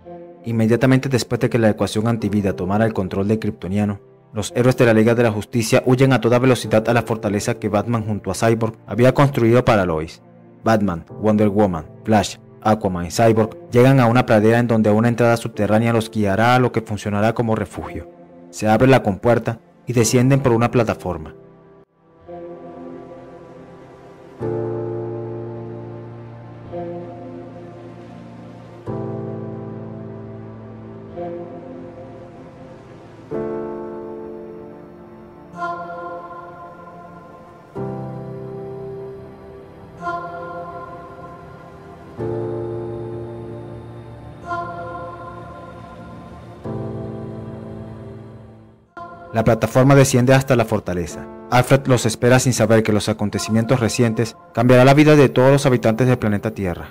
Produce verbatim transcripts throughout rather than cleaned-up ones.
Inmediatamente después de que la ecuación antivida tomara el control del Kryptoniano, los héroes de la Liga de la Justicia huyen a toda velocidad a la fortaleza que Batman junto a Cyborg había construido para Lois. Batman, Wonder Woman, Flash, Aquaman y Cyborg llegan a una pradera en donde una entrada subterránea los guiará a lo que funcionará como refugio. Se abre la compuerta y descienden por una plataforma. La plataforma desciende hasta la fortaleza. Alfred los espera sin saber que los acontecimientos recientes cambiarán la vida de todos los habitantes del planeta Tierra.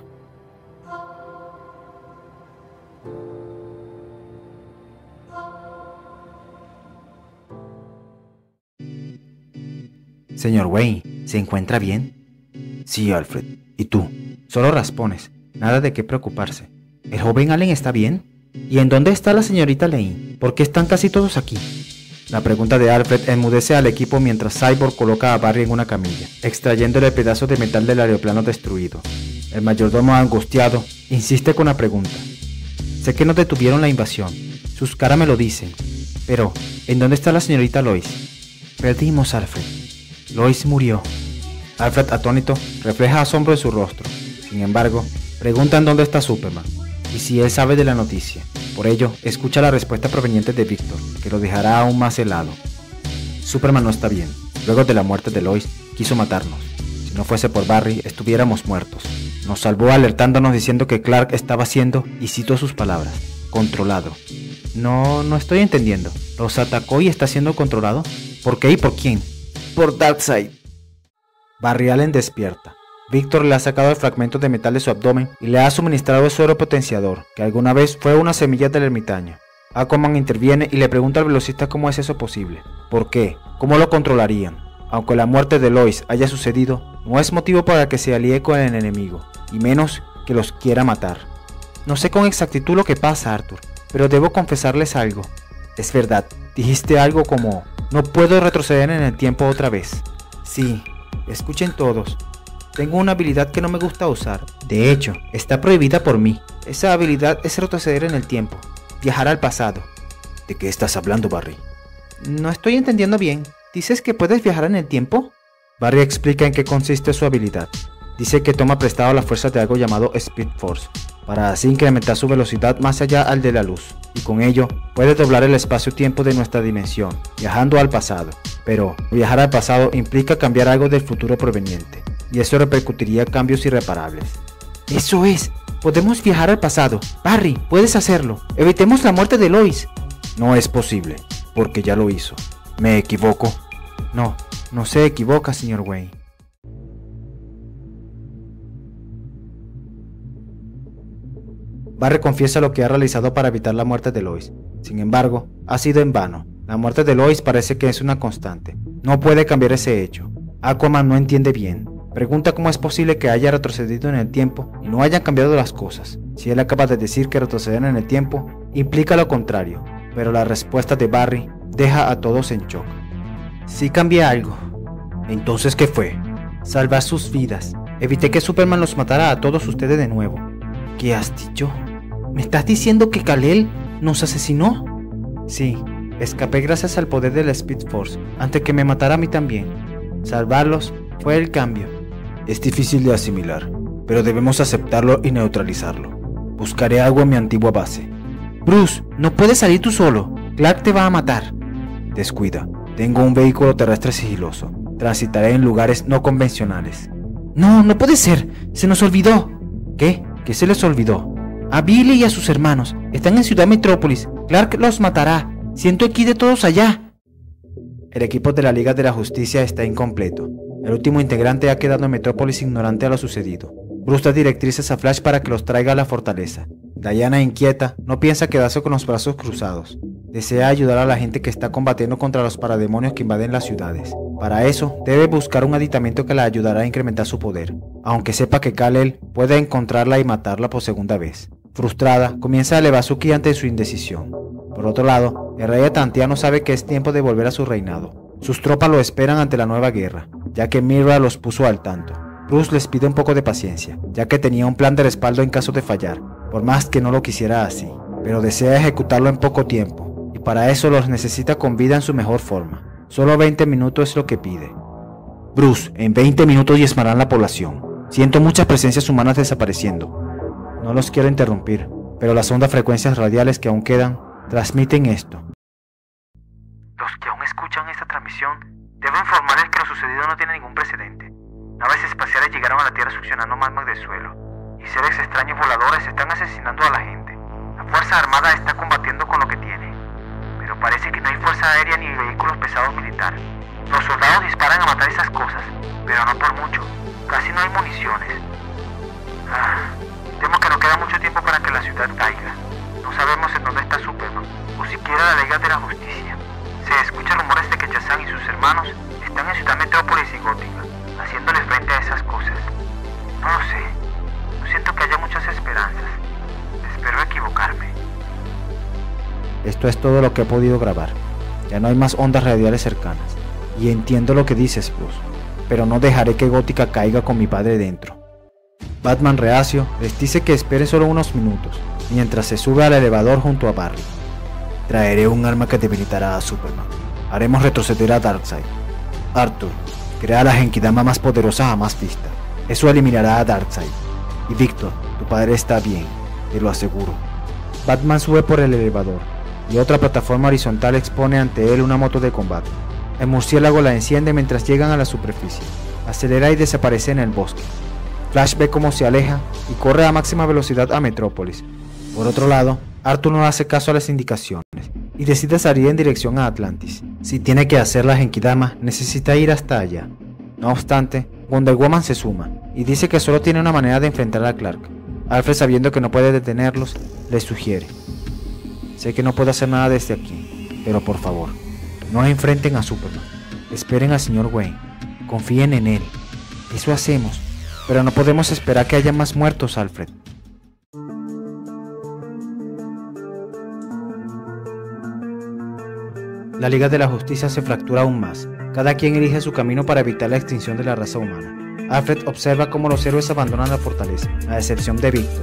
Señor Wayne, ¿se encuentra bien? Sí, Alfred. ¿Y tú? Solo raspones. Nada de qué preocuparse. ¿El joven Allen está bien? ¿Y en dónde está la señorita Lane? ¿Por qué están casi todos aquí? La pregunta de Alfred enmudece al equipo mientras Cyborg coloca a Barry en una camilla, extrayéndole pedazos de metal del aeroplano destruido. El mayordomo, angustiado, insiste con la pregunta. Sé que no detuvieron la invasión, sus caras me lo dicen, pero ¿en dónde está la señorita Lois? Perdimos, Alfred. Lois murió. Alfred, atónito, refleja asombro en su rostro. Sin embargo, preguntan dónde está Superman y si él sabe de la noticia. Por ello, escucha la respuesta proveniente de Victor, que lo dejará aún más helado. Superman no está bien. Luego de la muerte de Lois, quiso matarnos. Si no fuese por Barry, estuviéramos muertos. Nos salvó alertándonos diciendo que Clark estaba siendo, y cito sus palabras, controlado. No, no estoy entendiendo. ¿Los atacó y está siendo controlado? ¿Por qué y por quién? Por Darkseid. Barry Allen despierta. Victor le ha sacado el fragmento de metal de su abdomen y le ha suministrado el suero potenciador, que alguna vez fue una semilla del ermitaño. Aquaman interviene y le pregunta al velocista cómo es eso posible. ¿Por qué? ¿Cómo lo controlarían? Aunque la muerte de Lois haya sucedido, no es motivo para que se alíe con el enemigo, y menos que los quiera matar. No sé con exactitud lo que pasa, Arthur, pero debo confesarles algo. Es verdad, dijiste algo como, no puedo retroceder en el tiempo otra vez. Sí, escuchen todos. Tengo una habilidad que no me gusta usar. De hecho, está prohibida por mí. Esa habilidad es retroceder en el tiempo. Viajar al pasado. ¿De qué estás hablando, Barry? No estoy entendiendo bien. ¿Dices que puedes viajar en el tiempo? Barry explica en qué consiste su habilidad. Dice que toma prestado la fuerza de algo llamado Speed Force, para así incrementar su velocidad más allá al de la luz, y con ello puede doblar el espacio-tiempo de nuestra dimensión, viajando al pasado. Pero viajar al pasado implica cambiar algo del futuro proveniente, y eso repercutiría cambios irreparables. ¡Eso es! ¡Podemos viajar al pasado! Barry, puedes hacerlo. ¡Evitemos la muerte de Lois! No es posible, porque ya lo hizo. ¿Me equivoco? No, no se equivoca, señor Wayne. Barry confiesa lo que ha realizado para evitar la muerte de Lois. Sin embargo, ha sido en vano. La muerte de Lois parece que es una constante. No puede cambiar ese hecho. Aquaman no entiende bien. Pregunta cómo es posible que haya retrocedido en el tiempo y no hayan cambiado las cosas, si él acaba de decir que retroceder en el tiempo implica lo contrario, pero la respuesta de Barry deja a todos en shock. Sí cambié algo. ¿Entonces qué fue? Salvar sus vidas. Evité que Superman los matara a todos ustedes de nuevo. ¿Qué has dicho? ¿Me estás diciendo que Kal-El nos asesinó? Sí, escapé gracias al poder de la Speed Force, antes que me matara a mí también. Salvarlos fue el cambio. Es difícil de asimilar, pero debemos aceptarlo y neutralizarlo. Buscaré algo en mi antigua base. Bruce, no puedes salir tú solo. Clark te va a matar. Descuida, tengo un vehículo terrestre sigiloso. Transitaré en lugares no convencionales. No, no puede ser. Se nos olvidó. ¿Qué? ¿Qué se les olvidó? A Billy y a sus hermanos. Están en Ciudad Metrópolis. Clark los matará. Siento aquí de todos allá. El equipo de la Liga de la Justicia está incompleto. El último integrante ha quedado en Metrópolis ignorante a lo sucedido. Bruce da directrices a Flash para que los traiga a la fortaleza. Diana, inquieta, no piensa quedarse con los brazos cruzados. Desea ayudar a la gente que está combatiendo contra los parademonios que invaden las ciudades. Para eso, debe buscar un aditamento que la ayudará a incrementar su poder, aunque sepa que Kal-El puede encontrarla y matarla por segunda vez. Frustrada, comienza a elevar su ki ante su indecisión. Por otro lado, el rey atlantiano sabe que es tiempo de volver a su reinado. Sus tropas lo esperan ante la nueva guerra, ya que Mira los puso al tanto. Bruce les pide un poco de paciencia, ya que tenía un plan de respaldo en caso de fallar, por más que no lo quisiera así, pero desea ejecutarlo en poco tiempo, y para eso los necesita con vida en su mejor forma. Solo veinte minutos es lo que pide. Bruce, en veinte minutos diezmarán la población. Siento muchas presencias humanas desapareciendo. No los quiero interrumpir, pero las ondas frecuencias radiales que aún quedan transmiten esto. Los que aún escuchan esta transmisión deben informarles que lo sucedido no tiene ningún precedente. Naves espaciales llegaron a la Tierra succionando magma del suelo, y seres extraños voladores están asesinando a la gente. La Fuerza Armada está combatiendo con lo que tiene, pero parece que no hay fuerza aérea ni vehículos pesados militares. Los soldados disparan a matar esas cosas, pero no por mucho. Casi no hay municiones. Ah, temo que no queda mucho tiempo para que la ciudad caiga. No sabemos en dónde está Superman, o siquiera la Liga de la Justicia. Se escuchan rumores de que Shazam y sus hermanos están en Ciudad Metrópolis y Gótica, haciéndole frente a esas cosas. No lo sé. No siento que haya muchas esperanzas. Espero equivocarme. Esto es todo lo que he podido grabar. Ya no hay más ondas radiales cercanas. Y entiendo lo que dices, Bruce, pero no dejaré que Gótica caiga con mi padre dentro. Batman reacio les dice que espere solo unos minutos, mientras se sube al elevador junto a Barry. Traeré un arma que debilitará a Superman. Haremos retroceder a Darkseid. Arthur, crea la Genkidama más poderosa jamás vista. Eso eliminará a Darkseid. Y Victor, tu padre está bien, te lo aseguro. Batman sube por el elevador, y otra plataforma horizontal expone ante él una moto de combate. El murciélago la enciende mientras llegan a la superficie. Acelera y desaparece en el bosque. Flash ve cómo se aleja y corre a máxima velocidad a Metrópolis. Por otro lado, Arthur no hace caso a las indicaciones y decide salir en dirección a Atlantis. Si tiene que hacer la Genkidama, necesita ir hasta allá. No obstante, Wonder Woman se suma y dice que solo tiene una manera de enfrentar a Clark. Alfred, sabiendo que no puede detenerlos, les sugiere: sé que no puedo hacer nada desde aquí, pero por favor, no enfrenten a Superman. Esperen al señor Wayne. Confíen en él. Eso hacemos, pero no podemos esperar que haya más muertos, Alfred. La Liga de la Justicia se fractura aún más. Cada quien elige su camino para evitar la extinción de la raza humana. Alfred observa cómo los héroes abandonan la fortaleza, a excepción de Victor.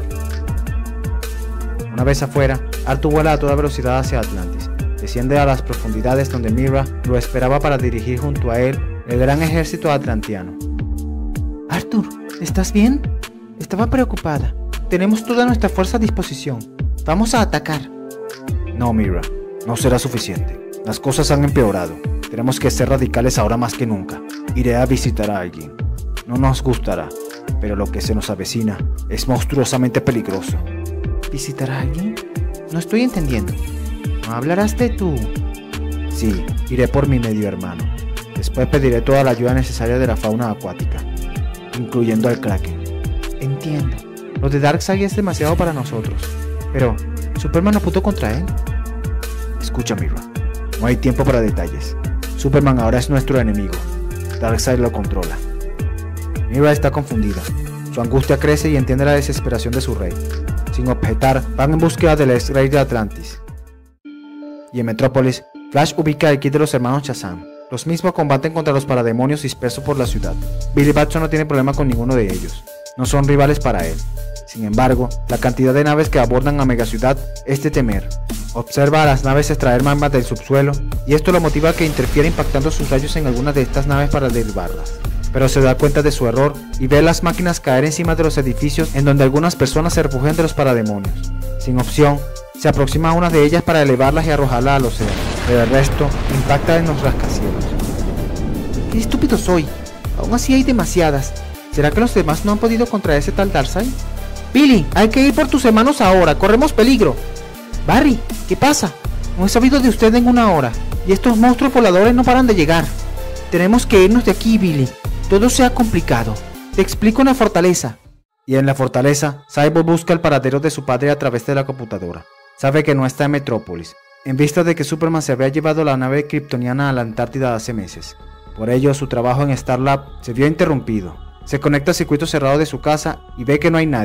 Una vez afuera, Arthur vuela a toda velocidad hacia Atlantis. Desciende a las profundidades donde Mira lo esperaba para dirigir junto a él el gran ejército atlantiano. Arthur, ¿estás bien? Estaba preocupada. Tenemos toda nuestra fuerza a disposición. Vamos a atacar. No, Mira, no será suficiente. Las cosas han empeorado. Tenemos que ser radicales ahora más que nunca. Iré a visitar a alguien. No nos gustará, pero lo que se nos avecina es monstruosamente peligroso. ¿Visitar a alguien? No estoy entendiendo. ¿No hablarás de tú? Sí, iré por mi medio hermano. Después pediré toda la ayuda necesaria de la fauna acuática, incluyendo al Kraken. Entiendo. Lo de Darkseid es demasiado para nosotros. Pero, ¿Superman no pudo contra él? Escucha, Mira. No hay tiempo para detalles. Superman ahora es nuestro enemigo. Darkseid lo controla. Mira está confundida. Su angustia crece y entiende la desesperación de su rey. Sin objetar, van en búsqueda del ex rey de Atlantis. Y en Metrópolis, Flash ubica el kit de los hermanos Shazam. Los mismos combaten contra los parademonios dispersos por la ciudad. Billy Batson no tiene problema con ninguno de ellos. No son rivales para él. Sin embargo, la cantidad de naves que abordan a Megaciudad es de temer. Observa a las naves extraer magma del subsuelo, y esto lo motiva a que interfiera impactando sus rayos en algunas de estas naves para derribarlas. Pero se da cuenta de su error y ve las máquinas caer encima de los edificios en donde algunas personas se refugian de los parademonios. Sin opción, se aproxima a una de ellas para elevarlas y arrojarla al océano, pero el resto impacta en los rascacielos. ¡Qué estúpido soy! Aún así hay demasiadas. ¿Será que los demás no han podido contra ese tal Darkseid? Billy, hay que ir por tus hermanos ahora, corremos peligro. Barry, ¿qué pasa? No he sabido de usted en una hora, y estos monstruos voladores no paran de llegar. Tenemos que irnos de aquí, Billy. Todo se ha complicado. Te explico en la fortaleza. Y en la fortaleza, Cyborg busca el paradero de su padre a través de la computadora. Sabe que no está en Metrópolis, en vista de que Superman se había llevado la nave kryptoniana a la Antártida hace meses. Por ello, su trabajo en Starlab se vio interrumpido. Se conecta al circuito cerrado de su casa y ve que no hay nadie.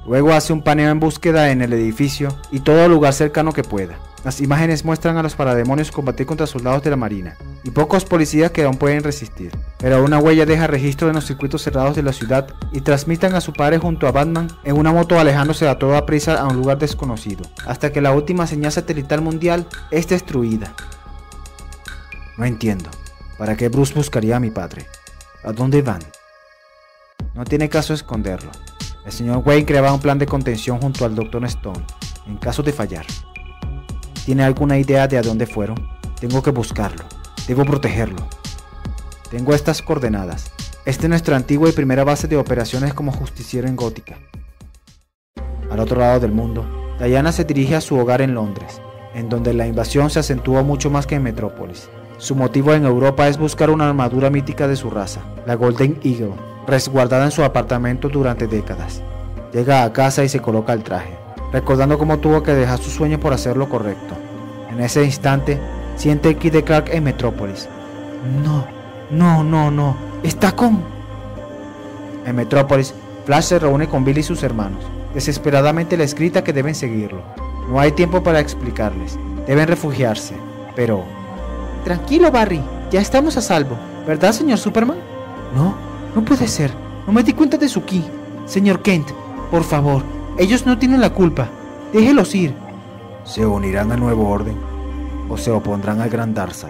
Luego hace un paneo en búsqueda en el edificio y todo lugar cercano que pueda. Las imágenes muestran a los parademonios combatir contra soldados de la marina y pocos policías que aún pueden resistir. Pero una huella deja registro en los circuitos cerrados de la ciudad y transmitan a su padre junto a Batman en una moto alejándose a toda prisa a un lugar desconocido, hasta que la última señal satelital mundial es destruida. No entiendo. ¿Para qué Bruce buscaría a mi padre? ¿A dónde van? No tiene caso esconderlo. El señor Wayne creaba un plan de contención junto al doctor Stone, en caso de fallar. ¿Tiene alguna idea de a dónde fueron? Tengo que buscarlo. Debo protegerlo. Tengo estas coordenadas. Esta es nuestra antigua y primera base de operaciones como justiciero en Gótica. Al otro lado del mundo, Diana se dirige a su hogar en Londres, en donde la invasión se acentúa mucho más que en Metrópolis. Su motivo en Europa es buscar una armadura mítica de su raza, la Golden Eagle, resguardada en su apartamento durante décadas. Llega a casa y se coloca el traje, recordando cómo tuvo que dejar su sueño por hacer lo correcto. En ese instante, siente el ki de Clark en Metrópolis. No, no, no, no, está con... En Metrópolis, Flash se reúne con Billy y sus hermanos. Desesperadamente les grita que deben seguirlo. No hay tiempo para explicarles, deben refugiarse, pero... Tranquilo, Barry, ya estamos a salvo, ¿verdad, señor Superman? No, no puede ser, no me di cuenta de su ki. Señor Kent, por favor, ellos no tienen la culpa, déjelos ir. ¿Se unirán al nuevo orden o se opondrán al gran Darkseid?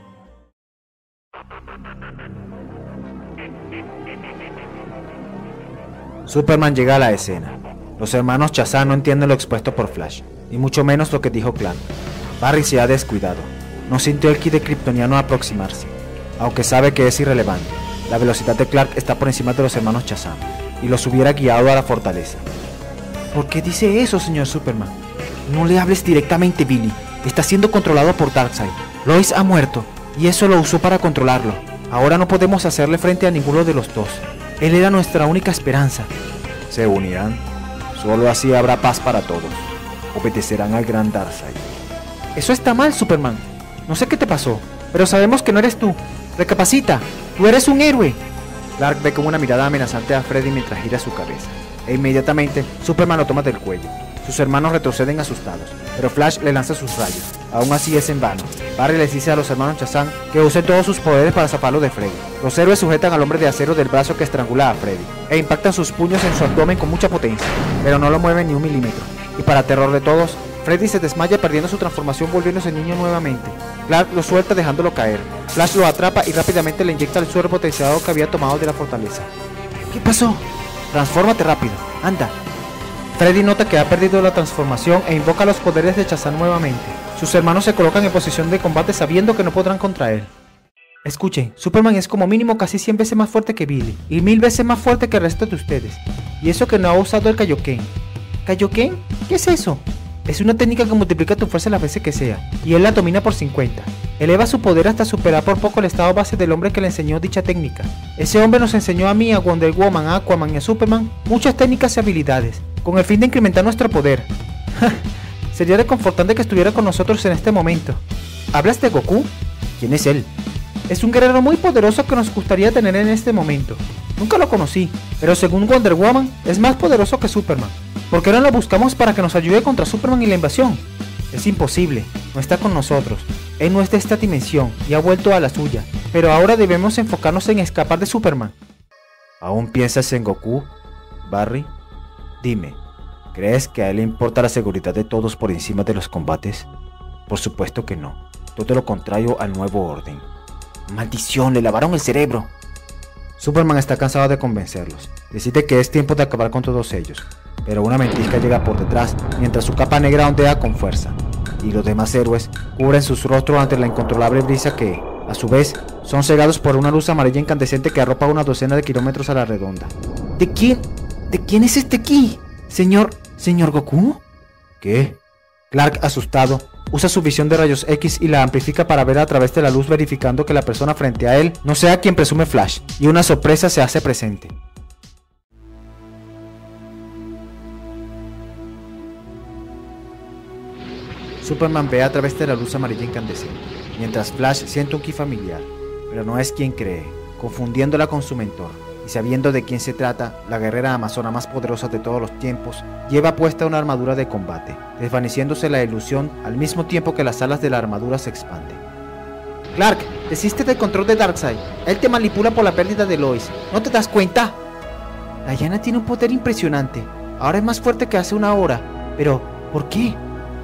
Superman llega a la escena. Los hermanos Shazam no entienden lo expuesto por Flash, ni mucho menos lo que dijo Clark. Barry se ha descuidado. No sintió el ki de kryptoniano aproximarse, aunque sabe que es irrelevante. La velocidad de Clark está por encima de los hermanos Shazam, y los hubiera guiado a la fortaleza. ¿Por qué dice eso, señor Superman? No le hables directamente, Billy. Está siendo controlado por Darkseid. Lois ha muerto, y eso lo usó para controlarlo. Ahora no podemos hacerle frente a ninguno de los dos. Él era nuestra única esperanza. ¿Se unirán? Solo así habrá paz para todos. Obedecerán al gran Darkseid. Eso está mal, Superman. No sé qué te pasó, pero sabemos que no eres tú. Recapacita, tú eres un héroe. Clark ve con una mirada amenazante a Freddy mientras gira su cabeza, e inmediatamente Superman lo toma del cuello. Sus hermanos retroceden asustados, pero Flash le lanza sus rayos. Aún así es en vano. Barry les dice a los hermanos Shazam que usen todos sus poderes para zafarlo de Freddy. Los héroes sujetan al hombre de acero del brazo que estrangula a Freddy, e impactan sus puños en su abdomen con mucha potencia, pero no lo mueven ni un milímetro. Y para terror de todos, Freddy se desmaya perdiendo su transformación volviéndose niño nuevamente. Clark lo suelta dejándolo caer. Flash lo atrapa y rápidamente le inyecta el suero potenciador que había tomado de la fortaleza. ¿Qué pasó? Transfórmate rápido, anda. Freddy nota que ha perdido la transformación e invoca los poderes de Shazam nuevamente. Sus hermanos se colocan en posición de combate sabiendo que no podrán contra él. Escuchen, Superman es como mínimo casi cien veces más fuerte que Billy y mil veces más fuerte que el resto de ustedes. Y eso que no ha usado el Kaioken. ¿Kaioken? ¿Qué es eso? Es una técnica que multiplica tu fuerza las veces que sea, y él la domina por cincuenta. Eleva su poder hasta superar por poco el estado base del hombre que le enseñó dicha técnica. Ese hombre nos enseñó a mí, a Wonder Woman, a Aquaman y a Superman muchas técnicas y habilidades, con el fin de incrementar nuestro poder. Sería reconfortante que estuviera con nosotros en este momento. ¿Hablas de Goku? ¿Quién es él? Es un guerrero muy poderoso que nos gustaría tener en este momento. Nunca lo conocí, pero según Wonder Woman, es más poderoso que Superman. ¿Por qué no lo buscamos para que nos ayude contra Superman y la invasión? Es imposible, no está con nosotros. Él no es de esta dimensión y ha vuelto a la suya, pero ahora debemos enfocarnos en escapar de Superman. ¿Aún piensas en Goku, Barry? Dime, ¿crees que a él le importa la seguridad de todos por encima de los combates? Por supuesto que no, todo lo contrario al nuevo orden. ¡Maldición! ¡Le lavaron el cerebro! Superman está cansado de convencerlos. Decide que es tiempo de acabar con todos ellos, pero una ventisca llega por detrás mientras su capa negra ondea con fuerza, y los demás héroes cubren sus rostros ante la incontrolable brisa que, a su vez, son cegados por una luz amarilla incandescente que arropa una docena de kilómetros a la redonda. ¿De quién? ¿De quién es este ki? ¿Señor... señor Goku? ¿Qué? Clark, asustado, usa su visión de rayos X y la amplifica para ver a través de la luz, verificando que la persona frente a él no sea quien presume Flash, y una sorpresa se hace presente. Superman ve a través de la luz amarilla incandescente, mientras Flash siente un ki familiar, pero no es quien cree, confundiéndola con su mentor. y sabiendo de quién se trata, la guerrera amazona más poderosa de todos los tiempos, lleva puesta una armadura de combate, desvaneciéndose la ilusión al mismo tiempo que las alas de la armadura se expanden. Clark, desiste del control de Darkseid. Él te manipula por la pérdida de Lois. ¿No te das cuenta? Diana tiene un poder impresionante. Ahora es más fuerte que hace una hora. Pero, ¿por qué?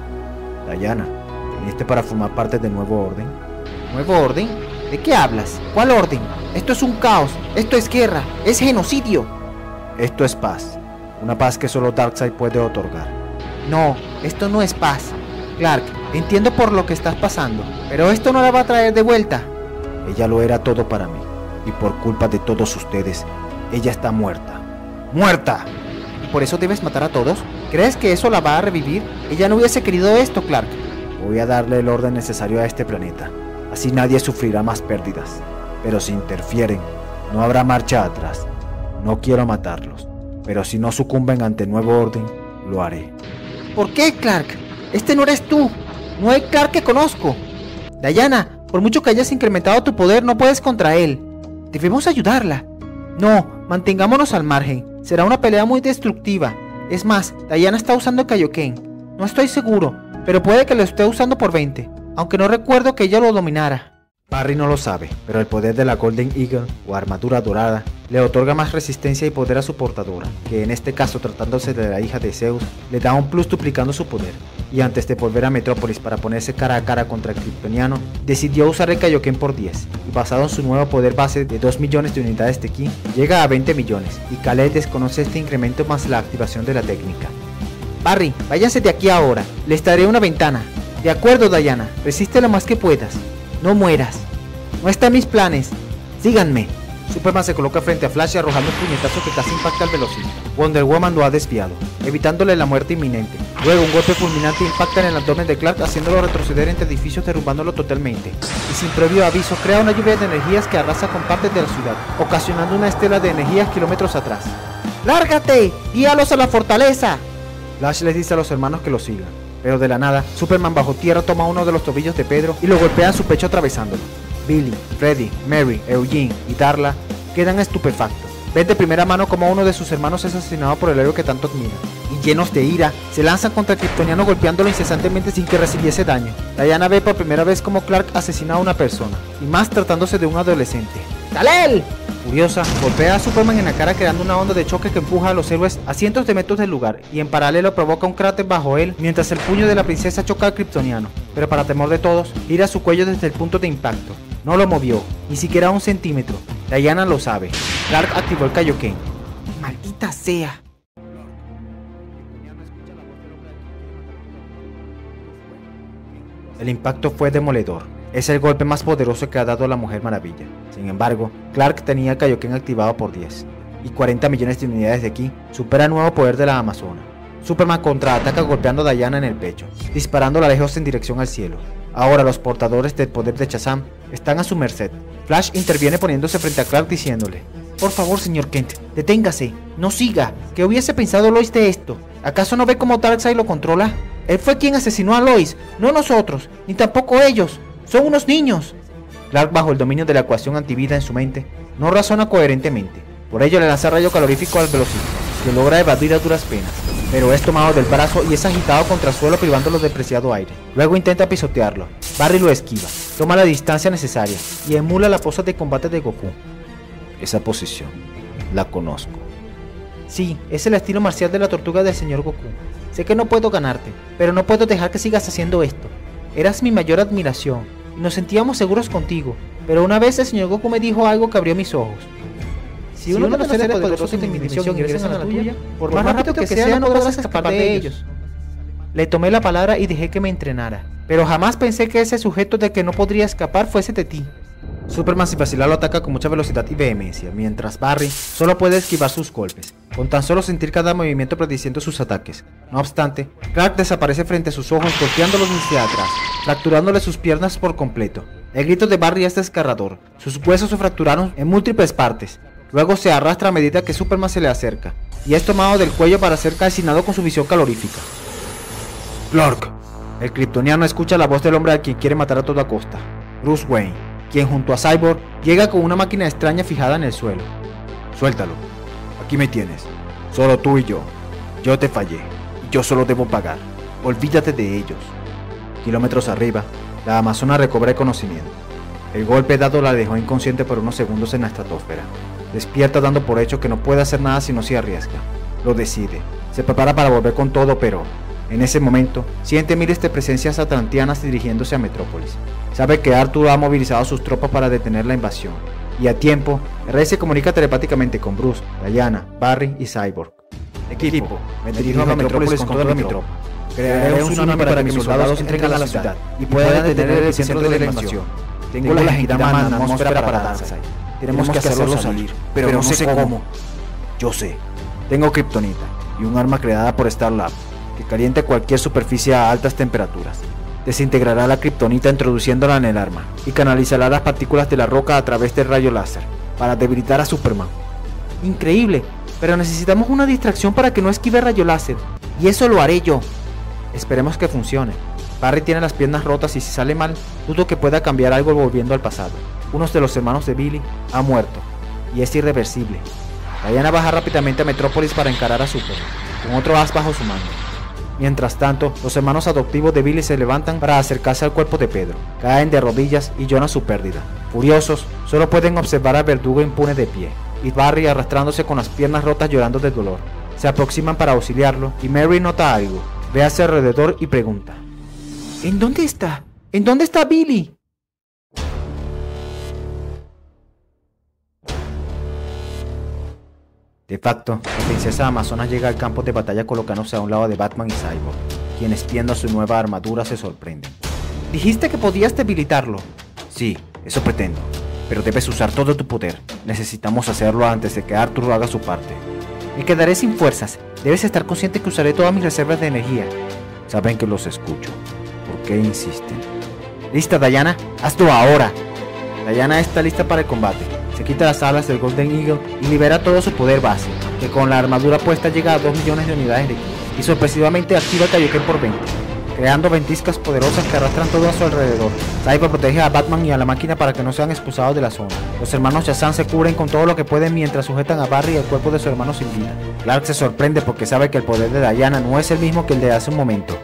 Diana, ¿viniste para formar parte del nuevo orden? ¿Nuevo orden? ¿De qué hablas? ¿Cuál orden? Esto es un caos, esto es guerra, es genocidio. Esto es paz, una paz que solo Darkseid puede otorgar. No, esto no es paz. Clark, entiendo por lo que estás pasando, pero esto no la va a traer de vuelta. Ella lo era todo para mí, y por culpa de todos ustedes, ella está muerta. ¡Muerta! ¿Y por eso debes matar a todos? ¿Crees que eso la va a revivir? Ella no hubiese querido esto, Clark. Voy a darle el orden necesario a este planeta. Así nadie sufrirá más pérdidas. Pero si interfieren, no habrá marcha atrás. No quiero matarlos, pero si no sucumben ante el nuevo orden, lo haré. ¿Por qué, Clark? Este no eres tú. No es Clark que conozco. Diana, por mucho que hayas incrementado tu poder, no puedes contra él. Debemos ayudarla. No, mantengámonos al margen. Será una pelea muy destructiva. Es más, Diana está usando Kaioken. No estoy seguro, pero puede que lo esté usando por veinte. Aunque no recuerdo que ella lo dominara. Barry no lo sabe, pero el poder de la Golden Eagle, o armadura dorada, le otorga más resistencia y poder a su portadora, que en este caso tratándose de la hija de Zeus, le da un plus duplicando su poder. Y antes de volver a Metrópolis para ponerse cara a cara contra el kryptoniano, decidió usar el Kaioken por diez, y basado en su nuevo poder base de dos millones de unidades de ki, llega a veinte millones, y Kal-El desconoce este incremento más la activación de la técnica. Barry, váyanse de aquí ahora, les daré una ventana. De acuerdo, Diana, resiste lo más que puedas. No mueras. No está en mis planes. Síganme. Superman se coloca frente a Flash arrojando un puñetazo que casi impacta al velocista. Wonder Woman lo ha desviado, evitándole la muerte inminente. Luego un golpe fulminante impacta en el abdomen de Clark, haciéndolo retroceder entre edificios, derrumbándolo totalmente. Y sin previo aviso crea una lluvia de energías que arrasa con partes de la ciudad, ocasionando una estela de energías kilómetros atrás. ¡Lárgate! ¡Guíalos a la fortaleza! Flash les dice a los hermanos que lo sigan. Pero de la nada, Superman bajo tierra toma uno de los tobillos de Pedro y lo golpea en su pecho atravesándolo. Billy, Freddy, Mary, Eugene y Darla quedan estupefactos. Ven de primera mano como uno de sus hermanos es asesinado por el héroe que tanto admira. Y llenos de ira, se lanzan contra el kryptoniano golpeándolo incesantemente sin que recibiese daño. Diana ve por primera vez como Clark asesina a una persona, y más tratándose de un adolescente. ¡Kal-El! Furiosa, golpea a Superman en la cara creando una onda de choque que empuja a los héroes a cientos de metros del lugar y en paralelo provoca un cráter bajo él mientras el puño de la princesa choca al kryptoniano, pero para temor de todos, gira su cuello desde el punto de impacto. No lo movió, ni siquiera un centímetro. Diana lo sabe. Clark activó el Kaioken. ¡Maldita sea! El impacto fue demoledor. Es el golpe más poderoso que ha dado la Mujer Maravilla. Sin embargo, Clark tenía el Kaioken activado por diez, y cuarenta millones de unidades de ki supera el nuevo poder de la Amazona. Superman contraataca golpeando a Diana en el pecho, disparándola lejos en dirección al cielo. Ahora los portadores del poder de Shazam están a su merced. Flash interviene poniéndose frente a Clark diciéndole: por favor, señor Kent, deténgase, no siga. ¿Qué hubiese pensado Lois de esto? ¿Acaso no ve cómo Darkseid lo controla? Él fue quien asesinó a Lois, no nosotros, ni tampoco ellos. Son unos niños. Clark, bajo el dominio de la ecuación antivida en su mente, no razona coherentemente. Por ello le lanza rayo calorífico al velocista, que logra evadir a duras penas, pero es tomado del brazo y es agitado contra el suelo privándolo del preciado aire. Luego intenta pisotearlo. Barry lo esquiva, toma la distancia necesaria y emula la pose de combate de Goku. Esa posición, la conozco. Sí, es el estilo marcial de la tortuga del señor Goku. Sé que no puedo ganarte, pero no puedo dejar que sigas haciendo esto. Eras mi mayor admiración, y nos sentíamos seguros contigo, pero una vez el señor Goku me dijo algo que abrió mis ojos. Si, si uno de los seres poderosos de mi dimensión ingresan a la tuya, por más rápido que sea, no podrás escapar de ellos. Le tomé la palabra y dejé que me entrenara, pero jamás pensé que ese sujeto de que no podría escapar fuese de ti. Superman sin vacilar lo ataca con mucha velocidad y vehemencia, mientras Barry solo puede esquivar sus golpes, con tan solo sentir cada movimiento prediciendo sus ataques. No obstante, Clark desaparece frente a sus ojos golpeándolos desde atrás, fracturándole sus piernas por completo. El grito de Barry es desgarrador, sus huesos se fracturaron en múltiples partes. Luego se arrastra a medida que Superman se le acerca, y es tomado del cuello para ser calcinado con su visión calorífica. Clark. El kryptoniano escucha la voz del hombre a quien quiere matar a toda costa, Bruce Wayne, quien junto a Cyborg llega con una máquina extraña fijada en el suelo. Suéltalo. Aquí me tienes. Solo tú y yo. Yo te fallé. Y yo solo debo pagar. Olvídate de ellos. Kilómetros arriba, la amazona recobra el conocimiento. El golpe dado la dejó inconsciente por unos segundos en la estratosfera. Despierta dando por hecho que no puede hacer nada si no se arriesga. Lo decide. Se prepara para volver con todo, pero en ese momento siente miles de presencias atlantianas dirigiéndose a Metrópolis. Sabe que Arthur ha movilizado a sus tropas para detener la invasión. Y a tiempo, el rey se comunica telepáticamente con Bruce, Diana, Barry y Cyborg. Equipo, me dirijo a Metrópolis con toda mi tropa. Crearé un tsunami para que mis soldados entren a la ciudad y puedan detener el epicentro de la invasión. Tengo la Gintama en la atmósfera para Darkseid. Tenemos que hacerlo salir, pero no sé cómo. Yo sé. Tengo Kryptonita y un arma creada por Starlab que caliente cualquier superficie a altas temperaturas. Desintegrará la Kryptonita introduciéndola en el arma y canalizará las partículas de la roca a través del rayo láser para debilitar a Superman. Increíble, pero necesitamos una distracción para que no esquive el rayo láser, y eso lo haré yo. Esperemos que funcione. Barry tiene las piernas rotas y si sale mal, dudo que pueda cambiar algo volviendo al pasado. Uno de los hermanos de Billy ha muerto, y es irreversible. Diana baja rápidamente a Metrópolis para encarar a Superman, con otro as bajo su mano. Mientras tanto, los hermanos adoptivos de Billy se levantan para acercarse al cuerpo de Pedro, caen de rodillas y lloran su pérdida. Furiosos, solo pueden observar al verdugo impune de pie, y Barry arrastrándose con las piernas rotas llorando de dolor. Se aproximan para auxiliarlo, y Mary nota algo, ve hacia alrededor y pregunta: ¿En dónde está? ¿En dónde está Billy? De facto, la princesa amazona llega al campo de batalla colocándose a un lado de Batman y Cyborg, quienes viendo su nueva armadura se sorprenden. ¿Dijiste que podías debilitarlo? Sí, eso pretendo, pero debes usar todo tu poder. Necesitamos hacerlo antes de que Arthur haga su parte. Me quedaré sin fuerzas. Debes estar consciente que usaré todas mis reservas de energía. Saben que los escucho. ¿Por qué insisten? ¿Lista, Diana? ¡Hazlo ahora! Diana está lista para el combate. Se quita las alas del Golden Eagle y libera todo su poder base, que con la armadura puesta llega a dos millones de unidades de ki, y sorpresivamente activa el Kaioken por veinte, creando ventiscas poderosas que arrastran todo a su alrededor. Cyborg protege a Batman y a la máquina para que no sean expulsados de la zona. Los hermanos Shazam se cubren con todo lo que pueden mientras sujetan a Barry y el cuerpo de su hermano sin vida. Clark se sorprende porque sabe que el poder de Diana no es el mismo que el de hace un momento.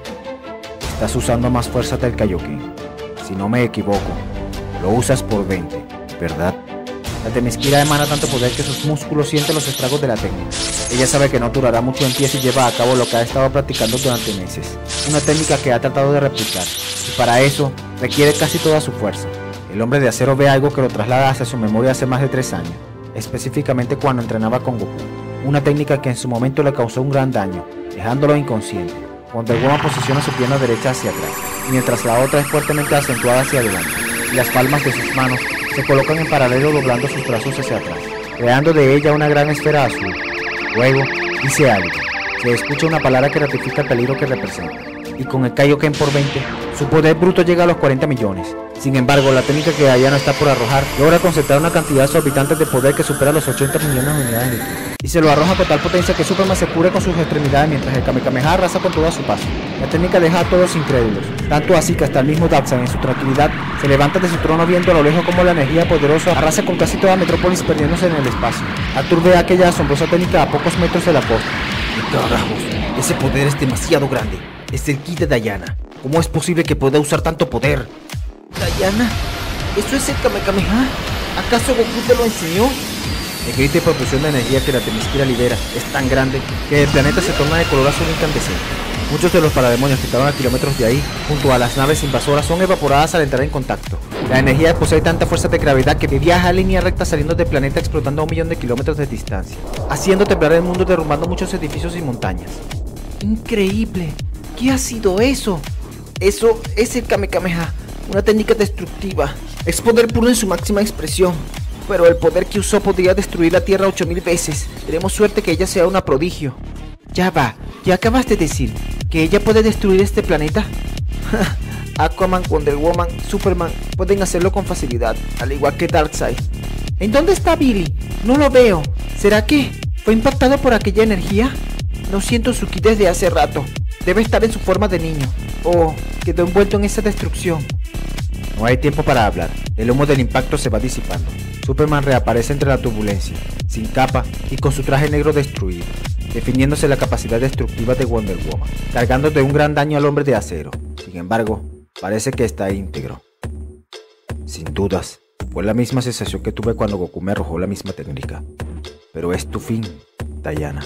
Estás usando más fuerza del Kaioken. Si no me equivoco, lo usas por veinte, ¿verdad? La Themyscira emana tanto poder que sus músculos sienten los estragos de la técnica. Ella sabe que no durará mucho en pie si lleva a cabo lo que ha estado practicando durante meses. Una técnica que ha tratado de replicar, y para eso requiere casi toda su fuerza. El hombre de acero ve algo que lo traslada hacia su memoria hace más de tres años, específicamente cuando entrenaba con Goku. Una técnica que en su momento le causó un gran daño, dejándolo inconsciente. Wonder Woman posiciona su pierna derecha hacia atrás, mientras la otra es fuertemente acentuada hacia adelante, y las palmas de sus manos se colocan en paralelo doblando sus brazos hacia atrás, creando de ella una gran esfera azul. Luego, dice algo. Se escucha una palabra que ratifica el peligro que representa, y con el Kaioken por veinte, su poder bruto llega a los cuarenta millones. Sin embargo, la técnica que Diana está por arrojar logra concentrar una cantidad exorbitante de poder que supera los ochenta millones de unidades de ki, y se lo arroja con tal potencia que Superman se cubre con sus extremidades mientras el Kamehameha arrasa con todo a su paso. La técnica deja a todos incrédulos, tanto así que hasta el mismo Darkseid en su tranquilidad se levanta de su trono viendo a lo lejos como la energía poderosa arrasa con casi toda Metrópolis perdiéndose en el espacio. Arthur ve aquella asombrosa técnica a pocos metros de la costa. ¡Qué carajos! Ese poder es demasiado grande. Es el ki de Diana. ¿Cómo es posible que pueda usar tanto poder? ¿Diana? ¿Eso es el Kamehameha? ¿Acaso Goku te lo enseñó? El grito de propulsión de energía que la Themyscira libera es tan grande que el planeta se torna de color azul incandescente. Muchos de los parademonios que estaban a kilómetros de ahí, junto a las naves invasoras, son evaporadas al entrar en contacto. La energía posee tanta fuerza de gravedad que viaja a línea recta saliendo del planeta explotando a un millón de kilómetros de distancia, haciendo temblar el mundo derrumbando muchos edificios y montañas. ¡Increíble! ¿Qué ha sido eso? Eso es el Kamehameha, una técnica destructiva. Es poder puro en su máxima expresión. Pero el poder que usó podría destruir la Tierra ocho mil veces. Tenemos suerte que ella sea una prodigio. Ya va, ¿ya acabas de decir que ella puede destruir este planeta? Aquaman, Wonder Woman, Superman pueden hacerlo con facilidad, al igual que Darkseid. ¿En dónde está Billy? No lo veo. ¿Será que fue impactado por aquella energía? No siento su ki desde hace rato. Debe estar en su forma de niño. O quedó envuelto en esa destrucción. No hay tiempo para hablar. El humo del impacto se va disipando. Superman reaparece entre la turbulencia, sin capa y con su traje negro destruido, definiéndose la capacidad destructiva de Wonder Woman, cargando de un gran daño al hombre de acero. Sin embargo, parece que está íntegro. Sin dudas, fue la misma sensación que tuve cuando Goku me arrojó la misma técnica. Pero es tu fin, Diana.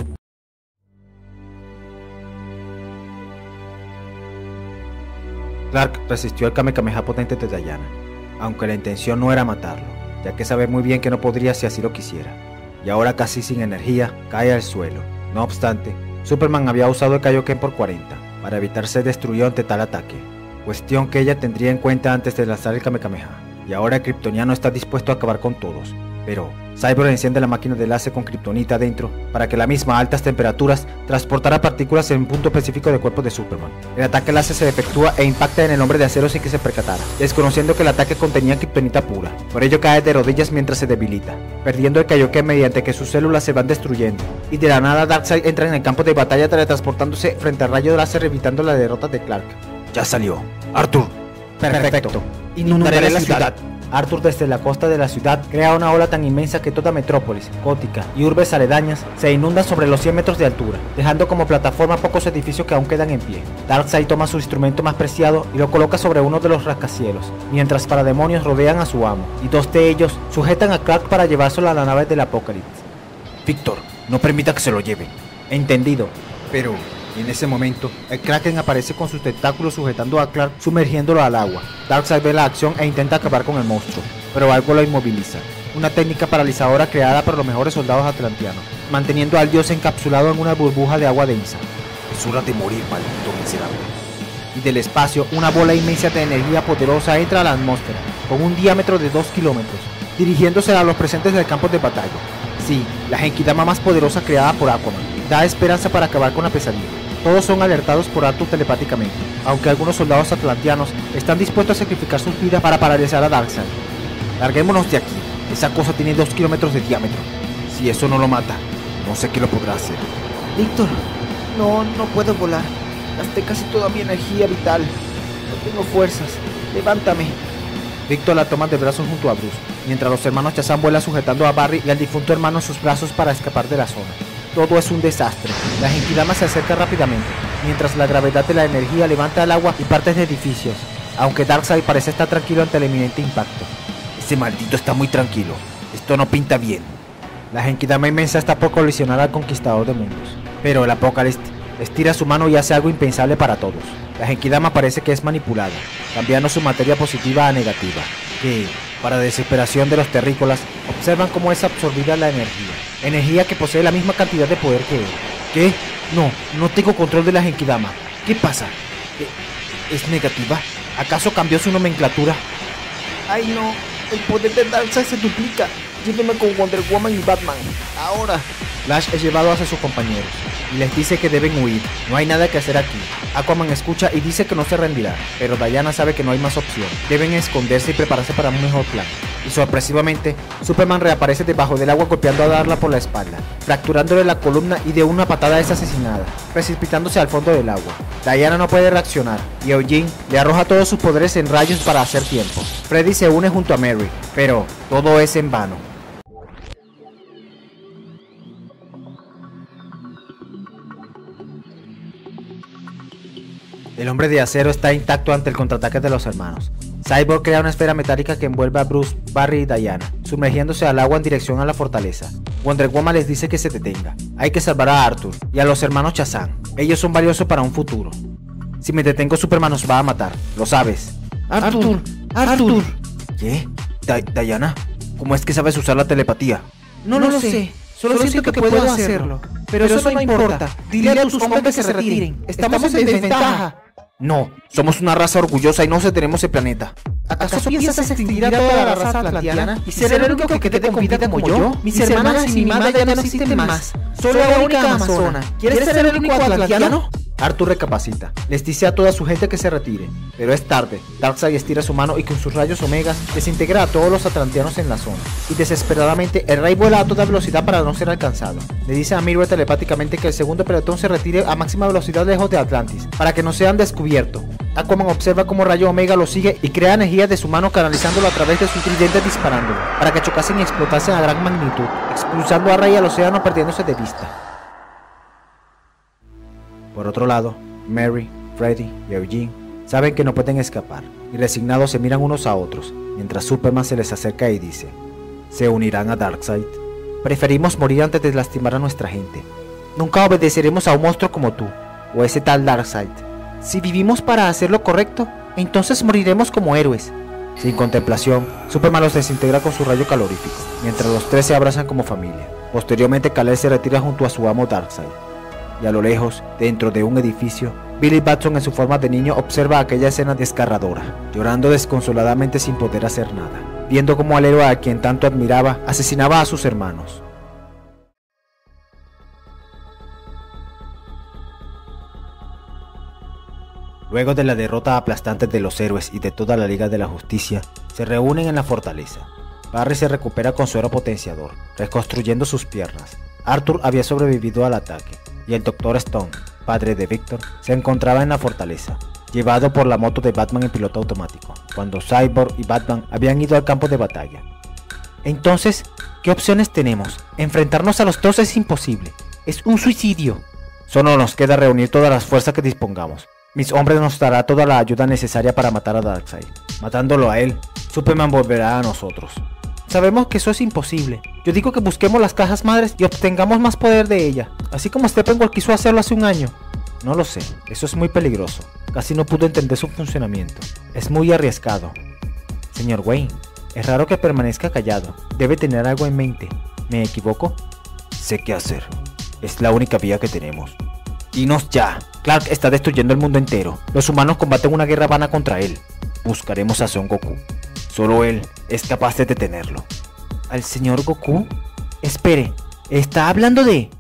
Clark resistió el Kamehameha potente de Diana, aunque la intención no era matarlo, ya que sabe muy bien que no podría si así lo quisiera, y ahora casi sin energía cae al suelo. No obstante, Superman había usado el Kaioken por cuarenta para evitar ser destruido ante tal ataque, cuestión que ella tendría en cuenta antes de lanzar el Kamehameha, y ahora el kryptoniano está dispuesto a acabar con todos. Pero Cyborg enciende la máquina de láser con kriptonita adentro para que la misma a altas temperaturas transportara partículas en un punto específico del cuerpo de Superman. El ataque láser se efectúa e impacta en el hombre de acero sin que se percatara, desconociendo que el ataque contenía kriptonita pura. Por ello cae de rodillas mientras se debilita, perdiendo el Kaioken mediante que sus células se van destruyendo, y de la nada Darkseid entra en el campo de batalla teletransportándose frente al rayo láser evitando la derrota de Clark. Ya salió. Arthur. Perfecto. Inundaré la ciudad. Arthur desde la costa de la ciudad crea una ola tan inmensa que toda Metrópolis, Gótica y urbes aledañas se inundan sobre los cien metros de altura, dejando como plataforma pocos edificios que aún quedan en pie. Darkseid toma su instrumento más preciado y lo coloca sobre uno de los rascacielos, mientras parademonios rodean a su amo, y dos de ellos sujetan a Clark para llevárselo a la nave del Apocalipsis. Víctor, no permita que se lo lleve. Entendido. Pero en ese momento, el Kraken aparece con sus tentáculos sujetando a Clark, sumergiéndolo al agua. Darkseid ve la acción e intenta acabar con el monstruo, pero algo lo inmoviliza. Una técnica paralizadora creada por los mejores soldados atlantianos, manteniendo al dios encapsulado en una burbuja de agua densa. Es hora de morir, maldito miserable. Y del espacio, una bola inmensa de energía poderosa entra a la atmósfera, con un diámetro de dos kilómetros, dirigiéndose a los presentes del campo de batalla. Sí, la Genkidama más poderosa creada por Aquaman, da esperanza para acabar con la pesadilla. Todos son alertados por Arthur telepáticamente, aunque algunos soldados atlantianos están dispuestos a sacrificar sus vidas para paralizar a Darkseid. Larguémonos de aquí, esa cosa tiene dos kilómetros de diámetro. Si eso no lo mata, no sé qué lo podrá hacer. Víctor, no, no puedo volar. Gasté casi toda mi energía vital. No tengo fuerzas. Levántame. Víctor la toma de brazos junto a Bruce, mientras los hermanos Shazam vuelan sujetando a Barry y al difunto hermano en sus brazos para escapar de la zona. Todo es un desastre. La Genkidama se acerca rápidamente, mientras la gravedad de la energía levanta el agua y partes de edificios, aunque Darkseid parece estar tranquilo ante el inminente impacto. Ese maldito está muy tranquilo. Esto no pinta bien. La Genkidama inmensa está por colisionar al conquistador de mundos, pero el Apocalipsis estira su mano y hace algo impensable para todos. La Genkidama parece que es manipulada, cambiando su materia positiva a negativa, que, para desesperación de los terrícolas, observan cómo es absorbida la energía. Energía que posee la misma cantidad de poder que él. ¿Qué? No, no tengo control de la Genkidama. ¿Qué pasa? ¿Es negativa? ¿Acaso cambió su nomenclatura? ¡Ay no! El poder de Darkseid se duplica. Lléveme con Wonder Woman y Batman. Ahora. Flash es llevado hacia sus compañeros y les dice que deben huir. No hay nada que hacer aquí. Aquaman escucha y dice que no se rendirá, pero Diana sabe que no hay más opción. Deben esconderse y prepararse para un mejor plan. Y sorpresivamente, Superman reaparece debajo del agua golpeando a Darla por la espalda, fracturándole la columna y de una patada es asesinada, precipitándose al fondo del agua. Diana no puede reaccionar y Eugene le arroja todos sus poderes en rayos para hacer tiempo. Freddy se une junto a Mary, pero todo es en vano. El hombre de acero está intacto ante el contraataque de los hermanos. Cyborg crea una esfera metálica que envuelve a Bruce, Barry y Diana, sumergiéndose al agua en dirección a la fortaleza. Wonder Woman les dice que se detenga. Hay que salvar a Arthur y a los hermanos Shazam. Ellos son valiosos para un futuro. Si me detengo, Superman nos va a matar. Lo sabes. Arthur, Arthur. ¿Qué? Di- Diana, ¿cómo es que sabes usar la telepatía? No, no lo sé. Solo, Solo siento que, que puedo hacerlo. Pero, pero eso no importa. Dile a tus hombres que se retiren. Estamos en desventaja. No, somos una raza orgullosa y no cederemos el planeta. ¿Acaso piensas extinguir a toda la raza atlantiana y ser el único que quede con vida como yo? Mis hermanas y mi madre ya no existen más. Soy la única amazona. ¿Quieres ser el único atlantiano? Arthur recapacita, les dice a toda su gente que se retire, pero es tarde. Darkseid estira su mano y con sus rayos omegas desintegra a todos los atlanteanos en la zona, y desesperadamente el rey vuela a toda velocidad para no ser alcanzado. Le dice a Mirror telepáticamente que el segundo pelotón se retire a máxima velocidad lejos de Atlantis, para que no sean descubiertos. Aquaman observa cómo Rayo Omega lo sigue y crea energía de su mano canalizándolo a través de su tridente disparándolo, para que chocasen y explotasen a gran magnitud, expulsando a Rey al océano perdiéndose de vista. Por otro lado, Mary, Freddy y Eugene saben que no pueden escapar, y resignados se miran unos a otros, mientras Superman se les acerca y dice: ¿se unirán a Darkseid? Preferimos morir antes de lastimar a nuestra gente. Nunca obedeceremos a un monstruo como tú, o ese tal Darkseid. Si vivimos para hacer lo correcto, entonces moriremos como héroes. Sin contemplación, Superman los desintegra con su rayo calorífico, mientras los tres se abrazan como familia. Posteriormente, Kal-El se retira junto a su amo Darkseid. Y a lo lejos, dentro de un edificio, Billy Batson en su forma de niño observa aquella escena desgarradora, llorando desconsoladamente sin poder hacer nada, viendo cómo al héroe a quien tanto admiraba asesinaba a sus hermanos. Luego de la derrota aplastante de los héroes y de toda la Liga de la Justicia, se reúnen en la fortaleza. Barry se recupera con su aeropotenciador, reconstruyendo sus piernas. Arthur había sobrevivido al ataque, y el doctor Stone, padre de Victor, se encontraba en la fortaleza, llevado por la moto de Batman en piloto automático, cuando Cyborg y Batman habían ido al campo de batalla. Entonces, ¿qué opciones tenemos? Enfrentarnos a los dos es imposible. Es un suicidio. Solo nos queda reunir todas las fuerzas que dispongamos. Mis hombres nos dará toda la ayuda necesaria para matar a Darkseid. Matándolo a él, Superman volverá a nosotros. Sabemos que eso es imposible. Yo digo que busquemos las cajas madres y obtengamos más poder de ella, así como Steppenwolf quiso hacerlo hace un año. No lo sé, eso es muy peligroso. Casi no pude entender su funcionamiento. Es muy arriesgado. Señor Wayne, es raro que permanezca callado. Debe tener algo en mente. ¿Me equivoco? Sé qué hacer. Es la única vía que tenemos. Dinos ya. Clark está destruyendo el mundo entero. Los humanos combaten una guerra vana contra él. Buscaremos a Son Goku. Solo él es capaz de detenerlo. ¿Al señor Goku? Espere, ¿está hablando de...?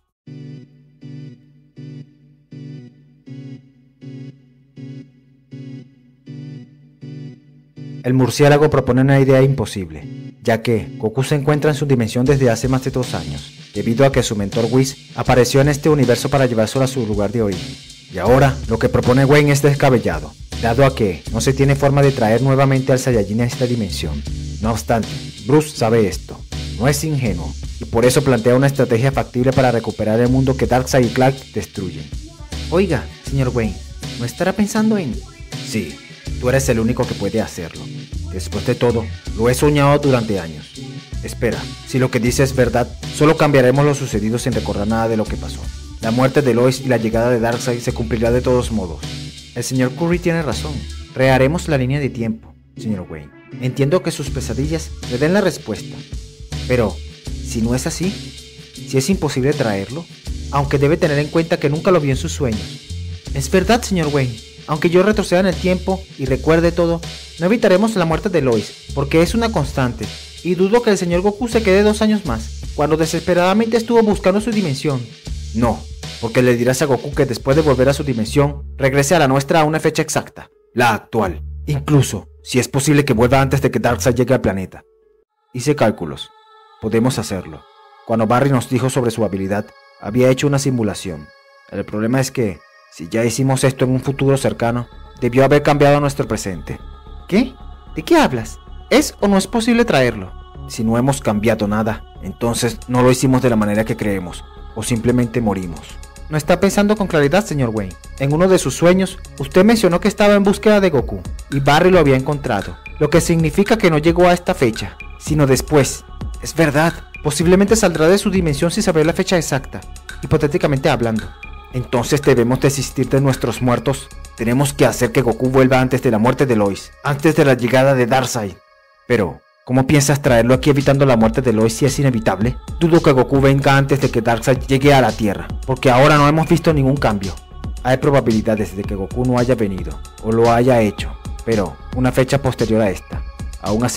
El murciélago propone una idea imposible, ya que Goku se encuentra en su dimensión desde hace más de dos años, debido a que su mentor Whis apareció en este universo para llevárselo a su lugar de origen. Y ahora, lo que propone Wayne es descabellado, dado a que no se tiene forma de traer nuevamente al Saiyajin a esta dimensión. No obstante, Bruce sabe esto, no es ingenuo, y por eso plantea una estrategia factible para recuperar el mundo que Darkseid y Clark destruyen. Oiga, señor Wayne, ¿no estará pensando en...? Sí, tú eres el único que puede hacerlo. Después de todo, lo he soñado durante años. Espera, si lo que dice es verdad, solo cambiaremos lo sucedido sin recordar nada de lo que pasó. La muerte de Lois y la llegada de Darkseid se cumplirá de todos modos. El señor Curry tiene razón. Reharemos la línea de tiempo, señor Wayne. Entiendo que sus pesadillas le den la respuesta. Pero, si no es así, si es imposible traerlo, aunque debe tener en cuenta que nunca lo vio en sus sueños. Es verdad, señor Wayne. Aunque yo retroceda en el tiempo y recuerde todo, no evitaremos la muerte de Lois, porque es una constante, y dudo que el señor Goku se quede dos años más, cuando desesperadamente estuvo buscando su dimensión. No, porque le dirás a Goku que después de volver a su dimensión, regrese a la nuestra a una fecha exacta, la actual. Incluso, si es posible que vuelva antes de que Darkseid llegue al planeta. Hice cálculos. Podemos hacerlo. Cuando Barry nos dijo sobre su habilidad, había hecho una simulación. El problema es que, si ya hicimos esto en un futuro cercano, debió haber cambiado nuestro presente. ¿Qué? ¿De qué hablas? ¿Es o no es posible traerlo? Si no hemos cambiado nada, entonces no lo hicimos de la manera que creemos, o simplemente morimos. No está pensando con claridad, señor Wayne. En uno de sus sueños, usted mencionó que estaba en búsqueda de Goku, y Barry lo había encontrado, lo que significa que no llegó a esta fecha, sino después. Es verdad, posiblemente saldrá de su dimensión sin saber la fecha exacta, hipotéticamente hablando. Entonces debemos desistir de nuestros muertos. Tenemos que hacer que Goku vuelva antes de la muerte de Lois, antes de la llegada de Darkseid. Pero, ¿cómo piensas traerlo aquí evitando la muerte de Lois si es inevitable? Dudo que Goku venga antes de que Darkseid llegue a la Tierra, porque ahora no hemos visto ningún cambio. Hay probabilidades de que Goku no haya venido, o lo haya hecho, pero una fecha posterior a esta. Aún así,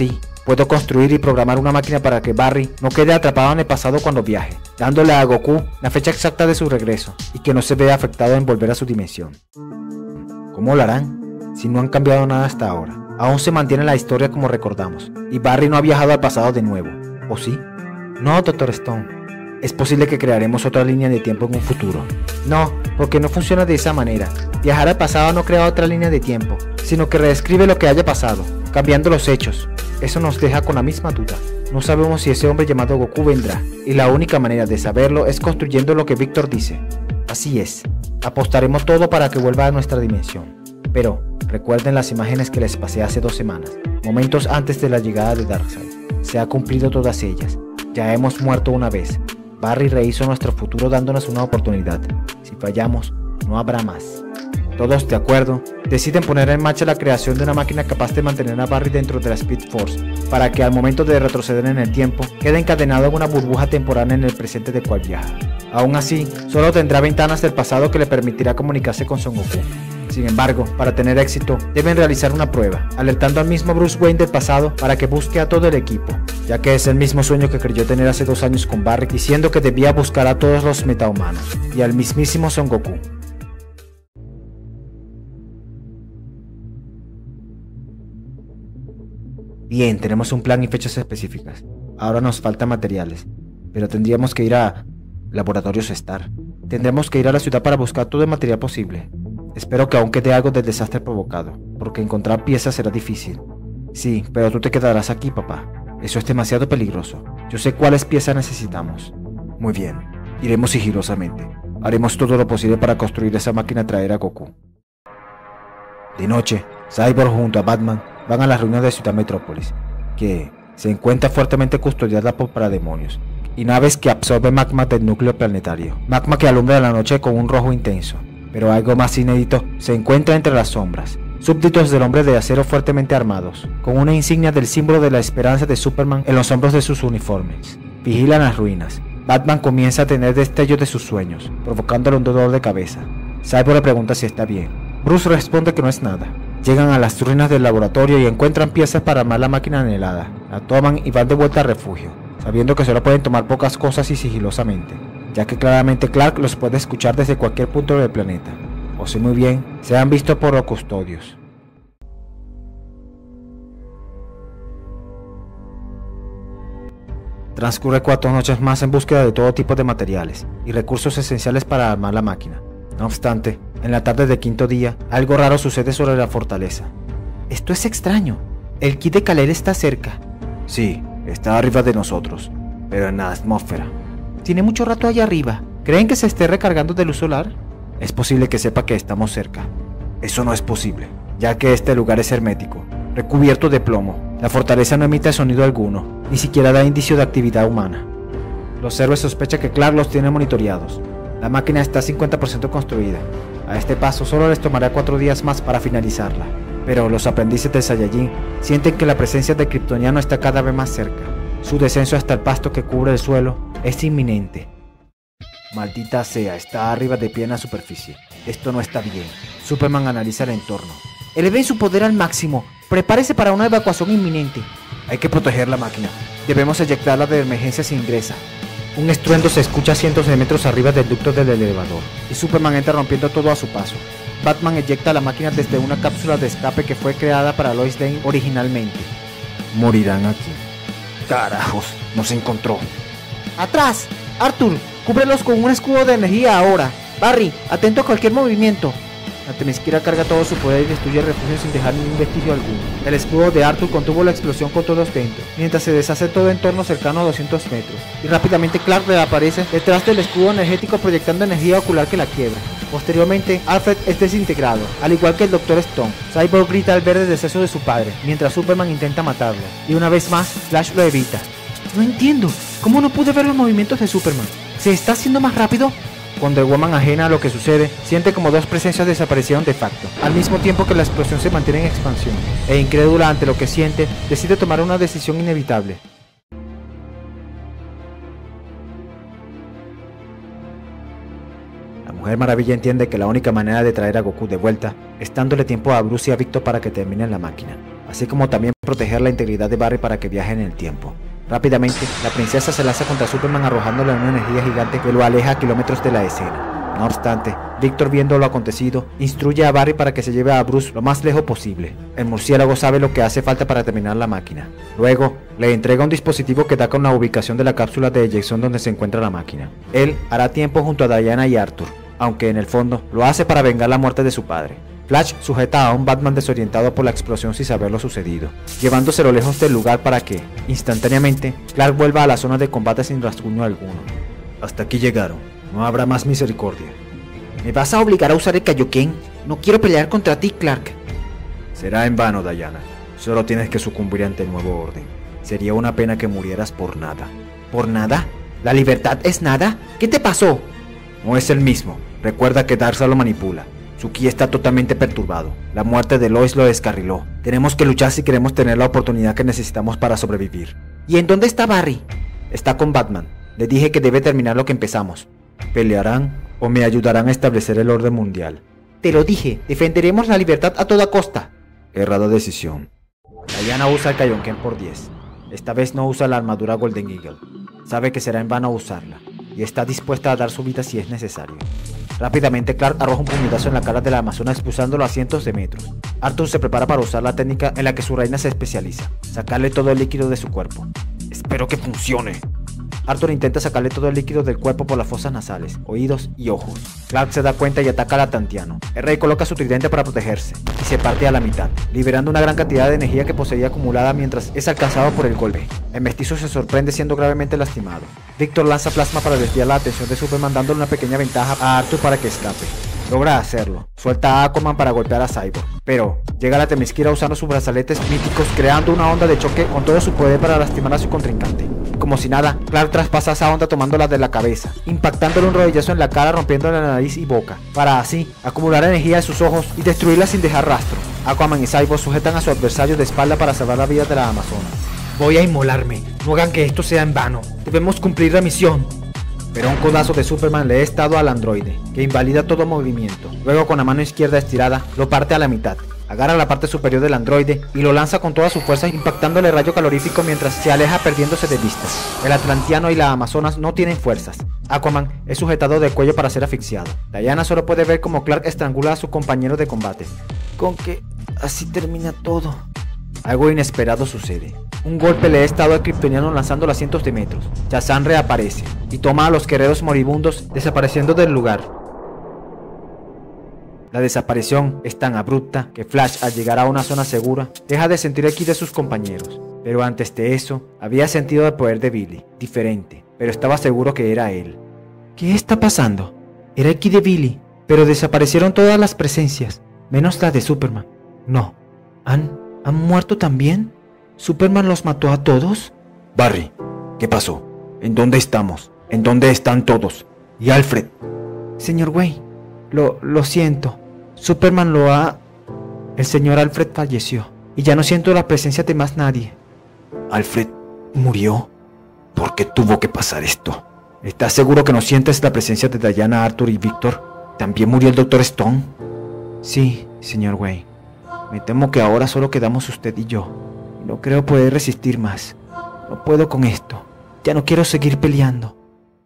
Puedo construir y programar una máquina para que Barry no quede atrapado en el pasado cuando viaje, dándole a Goku la fecha exacta de su regreso y que no se vea afectado en volver a su dimensión. ¿Cómo lo harán? Si no han cambiado nada hasta ahora. Aún se mantiene la historia como recordamos, y Barry no ha viajado al pasado de nuevo, ¿o sí? No, doctor Stone. Es posible que crearemos otra línea de tiempo en un futuro. No, porque no funciona de esa manera. Viajar al pasado no crea otra línea de tiempo, sino que reescribe lo que haya pasado, cambiando los hechos. Eso nos deja con la misma duda. No sabemos si ese hombre llamado Goku vendrá, y la única manera de saberlo es construyendo lo que Víctor dice. Así es, apostaremos todo para que vuelva a nuestra dimensión. Pero recuerden las imágenes que les pasé hace dos semanas, momentos antes de la llegada de Darkseid. Se ha cumplido todas ellas. Ya hemos muerto una vez. Barry rehizo nuestro futuro dándonos una oportunidad. Si fallamos, no habrá más. Todos de acuerdo, deciden poner en marcha la creación de una máquina capaz de mantener a Barry dentro de la Speed Force, para que al momento de retroceder en el tiempo, quede encadenado en una burbuja temporal en el presente de cual viaja. Aún así, solo tendrá ventanas del pasado que le permitirá comunicarse con Son Goku. Sin embargo, para tener éxito, deben realizar una prueba, alertando al mismo Bruce Wayne del pasado para que busque a todo el equipo, ya que es el mismo sueño que creyó tener hace dos años con Barry, diciendo que debía buscar a todos los metahumanos, y al mismísimo Son Goku. Bien, tenemos un plan y fechas específicas. Ahora nos faltan materiales, pero tendríamos que ir a Laboratorios Star. Tendremos que ir a la ciudad para buscar todo el material posible. Espero que aún quede algo del desastre provocado, porque encontrar piezas será difícil. Sí, pero tú te quedarás aquí, papá. Eso es demasiado peligroso. Yo sé cuáles piezas necesitamos. Muy bien, iremos sigilosamente. Haremos todo lo posible para construir esa máquina y traer a Goku. De noche, Cyborg junto a Batman van a las ruinas de Ciudad Metrópolis, que se encuentra fuertemente custodiada por parademonios y naves que absorben magma del núcleo planetario. Magma que alumbra la noche con un rojo intenso. Pero algo más inédito se encuentra entre las sombras. Súbditos del hombre de acero fuertemente armados, con una insignia del símbolo de la esperanza de Superman en los hombros de sus uniformes. Vigilan las ruinas. Batman comienza a tener destellos de sus sueños, provocándole un dolor de cabeza. Cyborg le pregunta si está bien. Bruce responde que no es nada. Llegan a las ruinas del laboratorio y encuentran piezas para armar la máquina anhelada. La toman y van de vuelta al refugio, sabiendo que solo pueden tomar pocas cosas y sigilosamente, ya que claramente Clark los puede escuchar desde cualquier punto del planeta, o si muy bien, se han visto por los custodios. Transcurre cuatro noches más en búsqueda de todo tipo de materiales y recursos esenciales para armar la máquina. No obstante, en la tarde del quinto día, algo raro sucede sobre la fortaleza. Esto es extraño. El kit de Kal-El está cerca. Sí, está arriba de nosotros, pero en la atmósfera. Tiene mucho rato allá arriba. ¿Creen que se esté recargando de luz solar? Es posible que sepa que estamos cerca. Eso no es posible, ya que este lugar es hermético, recubierto de plomo. La fortaleza no emite sonido alguno, ni siquiera da indicio de actividad humana. Los héroes sospechan que Clark los tiene monitoreados. La máquina está cincuenta por ciento construida. A este paso solo les tomará cuatro días más para finalizarla. Pero los aprendices de Saiyajin sienten que la presencia del kryptoniano está cada vez más cerca. Su descenso hasta el pasto que cubre el suelo es inminente. Maldita sea, está arriba de pie en la superficie. Esto no está bien. Superman analiza el entorno. Eleven su poder al máximo. Prepárese para una evacuación inminente. Hay que proteger la máquina. Debemos eyectarla de emergencia si ingresa. Un estruendo se escucha a cientos de metros arriba del ducto del elevador, y Superman entra rompiendo todo a su paso. Batman eyecta la máquina desde una cápsula de escape que fue creada para Lois Lane originalmente. Morirán aquí. Carajos, nos encontró. ¡Atrás! Arthur, cúbrelos con un escudo de energía ahora. Barry, atento a cualquier movimiento. La Temesquira carga todo su poder y destruye el refugio sin dejar ningún vestigio alguno. El escudo de Arthur contuvo la explosión con todos dentro, mientras se deshace todo en torno cercano a doscientos metros, y rápidamente Clark reaparece detrás del escudo energético proyectando energía ocular que la quiebra. Posteriormente, Alfred es desintegrado, al igual que el doctor Stone. Cyborg grita al ver el deceso de su padre, mientras Superman intenta matarlo, y una vez más, Flash lo evita. No entiendo, ¿cómo no pude ver los movimientos de Superman? ¿Se está haciendo más rápido? Wonder Woman, ajena a lo que sucede, siente como dos presencias desaparecieron de facto, al mismo tiempo que la explosión se mantiene en expansión, e incrédula ante lo que siente, decide tomar una decisión inevitable. La Mujer Maravilla entiende que la única manera de traer a Goku de vuelta es dándole tiempo a Bruce y a Victor para que terminen la máquina, así como también proteger la integridad de Barry para que viaje en el tiempo. Rápidamente, la princesa se lanza contra Superman arrojándole una energía gigante que lo aleja a kilómetros de la escena. No obstante, Victor, viendo lo acontecido, instruye a Barry para que se lleve a Bruce lo más lejos posible. El murciélago sabe lo que hace falta para terminar la máquina. Luego, le entrega un dispositivo que da con la ubicación de la cápsula de eyección donde se encuentra la máquina. Él hará tiempo junto a Diana y Arthur, aunque en el fondo lo hace para vengar la muerte de su padre. Flash sujeta a un Batman desorientado por la explosión sin saber lo sucedido, llevándoselo lejos del lugar para que, instantáneamente, Clark vuelva a la zona de combate sin rasguño alguno. Hasta aquí llegaron, no habrá más misericordia. ¿Me vas a obligar a usar el Kaioken? No quiero pelear contra ti, Clark. Será en vano, Diana. Solo tienes que sucumbir ante el nuevo orden. Sería una pena que murieras por nada. ¿Por nada? ¿La libertad es nada? ¿Qué te pasó? No es el mismo. Recuerda que Darkseid lo manipula. Su ki está totalmente perturbado. La muerte de Lois lo descarriló. Tenemos que luchar si queremos tener la oportunidad que necesitamos para sobrevivir. ¿Y en dónde está Barry? Está con Batman. Le dije que debe terminar lo que empezamos. ¿Pelearán o me ayudarán a establecer el orden mundial? Te lo dije, defenderemos la libertad a toda costa. Errada decisión. Diana usa el Kaioken por diez. Esta vez no usa la armadura Golden Eagle. Sabe que será en vano usarla, y está dispuesta a dar su vida si es necesario. Rápidamente Clark arroja un puñetazo en la cara de la amazona expulsándolo a cientos de metros. Arthur se prepara para usar la técnica en la que su reina se especializa, sacarle todo el líquido de su cuerpo. Espero que funcione. Arthur intenta sacarle todo el líquido del cuerpo por las fosas nasales, oídos y ojos. Clark se da cuenta y ataca al atlanteano. El rey coloca su tridente para protegerse y se parte a la mitad, liberando una gran cantidad de energía que poseía acumulada mientras es alcanzado por el golpe. El mestizo se sorprende siendo gravemente lastimado. Victor lanza plasma para desviar la atención de Superman, dándole una pequeña ventaja a Arthur para que escape. Logra hacerlo. Suelta a Aquaman para golpear a Cyborg, pero llega a la Themyscira usando sus brazaletes míticos, creando una onda de choque con todo su poder para lastimar a su contrincante. Como si nada, Clark traspasa esa onda tomándola de la cabeza, impactándole un rodillazo en la cara, rompiéndole la nariz y boca, para así acumular energía en sus ojos y destruirla sin dejar rastro. Aquaman y Cyborg sujetan a su adversario de espalda para salvar la vida de la amazona. Voy a inmolarme, no hagan que esto sea en vano, debemos cumplir la misión. Pero un codazo de Superman le es dado al androide, que invalida todo movimiento. Luego con la mano izquierda estirada, lo parte a la mitad. Agarra la parte superior del androide y lo lanza con toda su fuerza, impactándole rayo calorífico mientras se aleja perdiéndose de vista. El atlanteano y la amazonas no tienen fuerzas. Aquaman es sujetado del cuello para ser asfixiado. Diana solo puede ver como Clark estrangula a su compañero de combate. Con que así termina todo. Algo inesperado sucede. Un golpe le es dado al kryptoniano lanzándolo a cientos de metros. Shazam reaparece y toma a los guerreros moribundos, desapareciendo del lugar. La desaparición es tan abrupta que Flash, al llegar a una zona segura, deja de sentir el ki de sus compañeros. Pero antes de eso, había sentido el poder de Billy, diferente, pero estaba seguro que era él. ¿Qué está pasando? Era el ki de Billy, pero desaparecieron todas las presencias, menos la de Superman. No, ¿han, han muerto también? ¿Superman los mató a todos? Barry, ¿qué pasó? ¿En dónde estamos? ¿En dónde están todos? ¿Y Alfred? Señor Wayne, lo, lo siento. Superman lo ha... El señor Alfred falleció y ya no siento la presencia de más nadie. ¿Alfred murió? ¿Por qué tuvo que pasar esto? ¿Estás seguro que no sientes la presencia de Diana, Arthur y Victor? ¿También murió el doctor Stone? Sí, señor Wayne. Me temo que ahora solo quedamos usted y yo. No creo poder resistir más. No puedo con esto. Ya no quiero seguir peleando.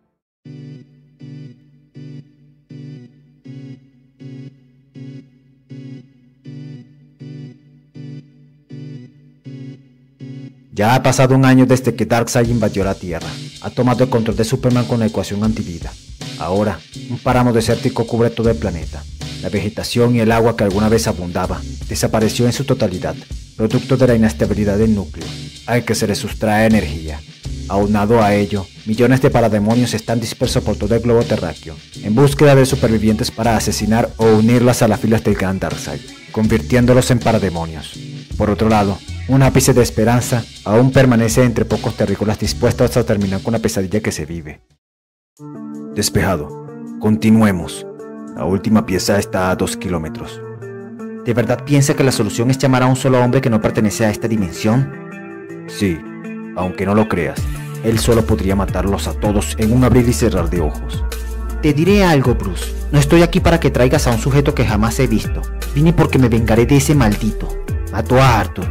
Ya ha pasado un año desde que Darkseid invadió la Tierra. Ha tomado el control de Superman con la ecuación antivida. Ahora, un páramo desértico cubre todo el planeta. La vegetación y el agua que alguna vez abundaba desapareció en su totalidad, producto de la inestabilidad del núcleo, al que se le sustrae energía. Aunado a ello, millones de parademonios están dispersos por todo el globo terráqueo, en búsqueda de supervivientes para asesinar o unirlas a las filas del gran Darkseid, convirtiéndolos en parademonios. Por otro lado, un ápice de esperanza aún permanece entre pocos terrícolas dispuestos a terminar con la pesadilla que se vive. Despejado. Continuemos. La última pieza está a dos kilómetros. ¿De verdad piensa que la solución es llamar a un solo hombre que no pertenece a esta dimensión? Sí, aunque no lo creas, él solo podría matarlos a todos en un abrir y cerrar de ojos. Te diré algo, Bruce. No estoy aquí para que traigas a un sujeto que jamás he visto. Vine porque me vengaré de ese maldito. Mató a Arthur.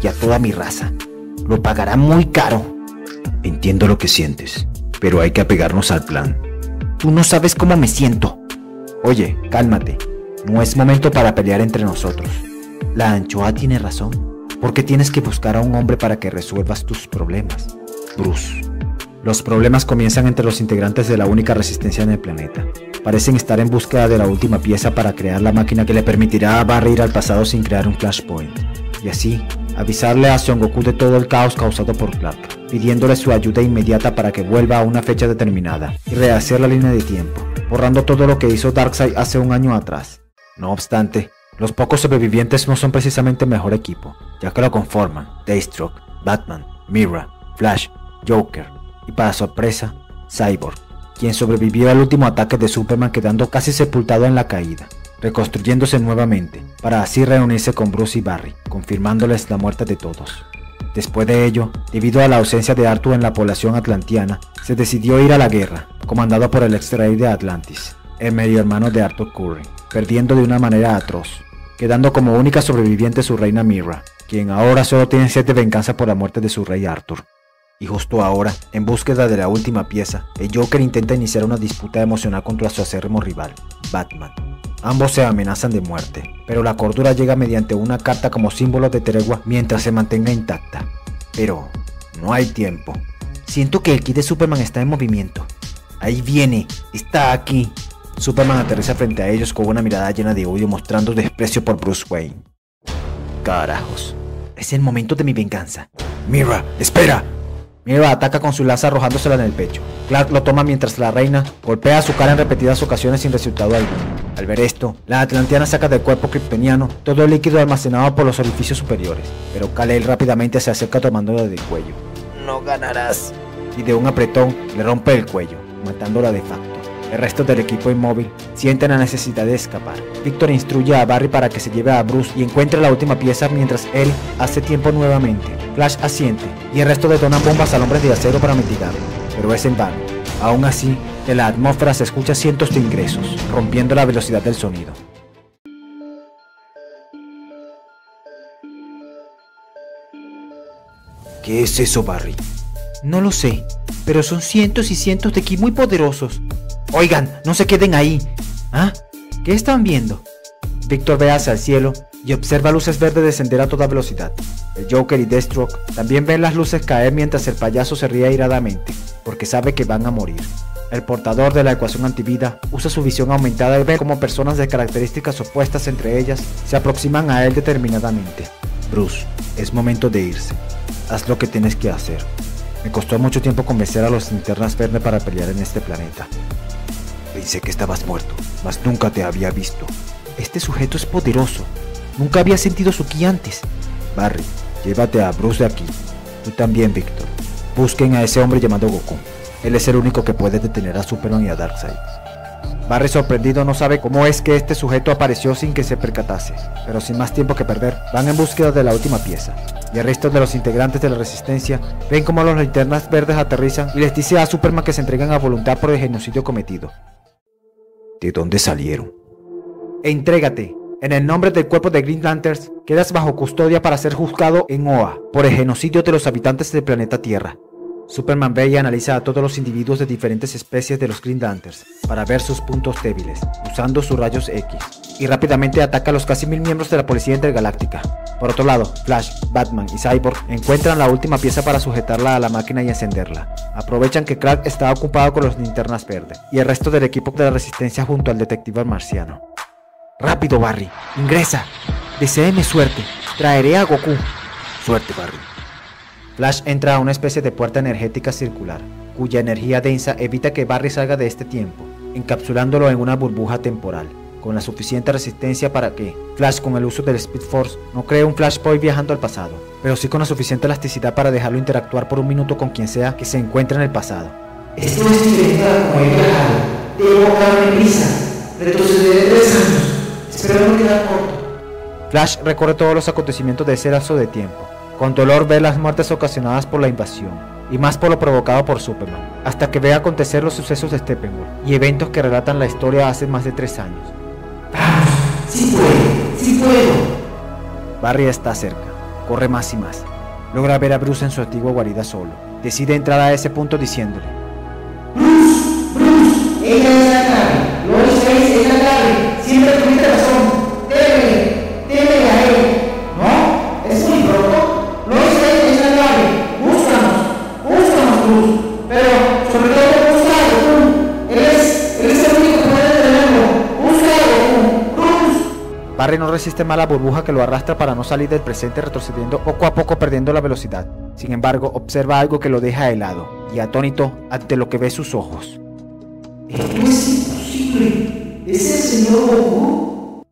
y a toda mi raza. Lo pagará muy caro. Entiendo lo que sientes, pero hay que apegarnos al plan. Tú no sabes cómo me siento. Oye, cálmate. No es momento para pelear entre nosotros. La anchoa tiene razón. Porque tienes que buscar a un hombre para que resuelvas tus problemas. Bruce. Los problemas comienzan entre los integrantes de la única resistencia en el planeta. Parecen estar en búsqueda de la última pieza para crear la máquina que le permitirá a Barry ir al pasado sin crear un flashpoint. Y así, avisarle a Son Goku de todo el caos causado por Clark, pidiéndole su ayuda inmediata para que vuelva a una fecha determinada y rehacer la línea de tiempo, borrando todo lo que hizo Darkseid hace un año atrás. No obstante, los pocos sobrevivientes no son precisamente el mejor equipo, ya que lo conforman Deathstroke, Batman, Mira, Flash, Joker y, para sorpresa, Cyborg, quien sobrevivió al último ataque de Superman quedando casi sepultado en la caída, reconstruyéndose nuevamente, para así reunirse con Bruce y Barry, confirmándoles la muerte de todos. Después de ello, debido a la ausencia de Arthur en la población atlantiana, se decidió ir a la guerra, comandado por el ex-rey de Atlantis, el medio hermano de Arthur Curry, perdiendo de una manera atroz, quedando como única sobreviviente su reina Mira, quien ahora solo tiene sed de venganza por la muerte de su rey Arthur. Y justo ahora, en búsqueda de la última pieza, el Joker intenta iniciar una disputa emocional contra su acérrimo rival, Batman. Ambos se amenazan de muerte, pero la cordura llega mediante una carta como símbolo de tregua mientras se mantenga intacta. Pero no hay tiempo. Siento que el ki de Superman está en movimiento. Ahí viene, está aquí. Superman aterriza frente a ellos con una mirada llena de odio, mostrando desprecio por Bruce Wayne. Carajos, es el momento de mi venganza. Mira, espera. Mira ataca con su lanza arrojándosela en el pecho. Clark lo toma mientras la reina golpea su cara en repetidas ocasiones sin resultado alguno. Al ver esto, la atlantiana saca del cuerpo kryptoniano todo el líquido almacenado por los orificios superiores, pero Kal-El rápidamente se acerca tomándolo del cuello. No ganarás. Y de un apretón le rompe el cuello, matándola de facto. El resto del equipo inmóvil siente la necesidad de escapar. Victor instruye a Barry para que se lleve a Bruce y encuentre la última pieza mientras él hace tiempo nuevamente. Flash asiente y el resto detonan bombas al hombre de acero para mitigarlo, pero es en vano. Aún así, de la atmósfera se escucha cientos de ingresos, rompiendo la velocidad del sonido. ¿Qué es eso, Barry? No lo sé, pero son cientos y cientos de ki muy poderosos. Oigan, no se queden ahí. ¿Ah? ¿Qué están viendo? Victor ve hacia el cielo y observa luces verdes descender a toda velocidad. El Joker y Deathstroke también ven las luces caer mientras el payaso se ríe airadamente, porque sabe que van a morir. El portador de la ecuación antivida usa su visión aumentada y ve cómo personas de características opuestas entre ellas se aproximan a él determinadamente. Bruce, es momento de irse. Haz lo que tienes que hacer. Me costó mucho tiempo convencer a los Linternas Verdes para pelear en este planeta. Pensé que estabas muerto, mas nunca te había visto. Este sujeto es poderoso. Nunca había sentido su ki antes. Barry, llévate a Bruce de aquí. Tú también, Victor. Busquen a ese hombre llamado Goku. Él es el único que puede detener a Superman y a Darkseid. Barry, sorprendido, no sabe cómo es que este sujeto apareció sin que se percatase, pero sin más tiempo que perder, van en búsqueda de la última pieza. Y el resto de los integrantes de la resistencia ven cómo los Linternas Verdes aterrizan y les dice a Superman que se entregan a voluntad por el genocidio cometido. ¿De dónde salieron? Entrégate. En el nombre del cuerpo de Green Lanterns, quedas bajo custodia para ser juzgado en Oa por el genocidio de los habitantes del planeta Tierra. Superman ve y analiza a todos los individuos de diferentes especies de los Green Lanterns para ver sus puntos débiles, usando sus rayos X, y rápidamente ataca a los casi mil miembros de la Policía Intergaláctica. Por otro lado, Flash, Batman y Cyborg encuentran la última pieza para sujetarla a la máquina y encenderla. Aprovechan que Clark está ocupado con los Linternas Verdes y el resto del equipo de la Resistencia junto al detective marciano. ¡Rápido, Barry! ¡Ingresa! Deséeme suerte. Traeré a Goku. Suerte, Barry. Flash entra a una especie de puerta energética circular, cuya energía densa evita que Barry salga de este tiempo, encapsulándolo en una burbuja temporal, con la suficiente resistencia para que Flash, con el uso del Speed Force, no cree un Flashpoint viajando al pasado, pero sí con la suficiente elasticidad para dejarlo interactuar por un minuto con quien sea que se encuentre en el pasado. Esto es diferente a como he viajado. Debo darme prisa. Retrocederé tres años. Espero no quedar corto. Flash recorre todos los acontecimientos de ese lapso de tiempo. Con dolor ve las muertes ocasionadas por la invasión, y más por lo provocado por Superman, hasta que ve acontecer los sucesos de Steppenwolf y eventos que relatan la historia hace más de tres años. ¡Vamos! ¡Sí puedo! ¡Sí puedo! Barry está cerca. corre más y más. Logra ver a Bruce en su antigua guarida solo. Decide entrar a ese punto diciéndole: Bruce, Bruce, ella es la clave. Lois Lane es la clave. Siempre tuviste razón. Teme, teme a él. ¿No? ¿Es muy pronto? Lois Lane es la clave. Búscanos, búscanos, Bruce. Pero, sobre todo, busca a Goku. Él es, él es el único que puede detenerlo. Busca a Goku. Bruce. Barry no resiste más la burbuja que lo arrastra para no salir del presente, retrocediendo poco a poco, perdiendo la velocidad. Sin embargo, observa algo que lo deja helado y atónito ante lo que ve sus ojos. ¡No es imposible! ¿Es el señor Goku?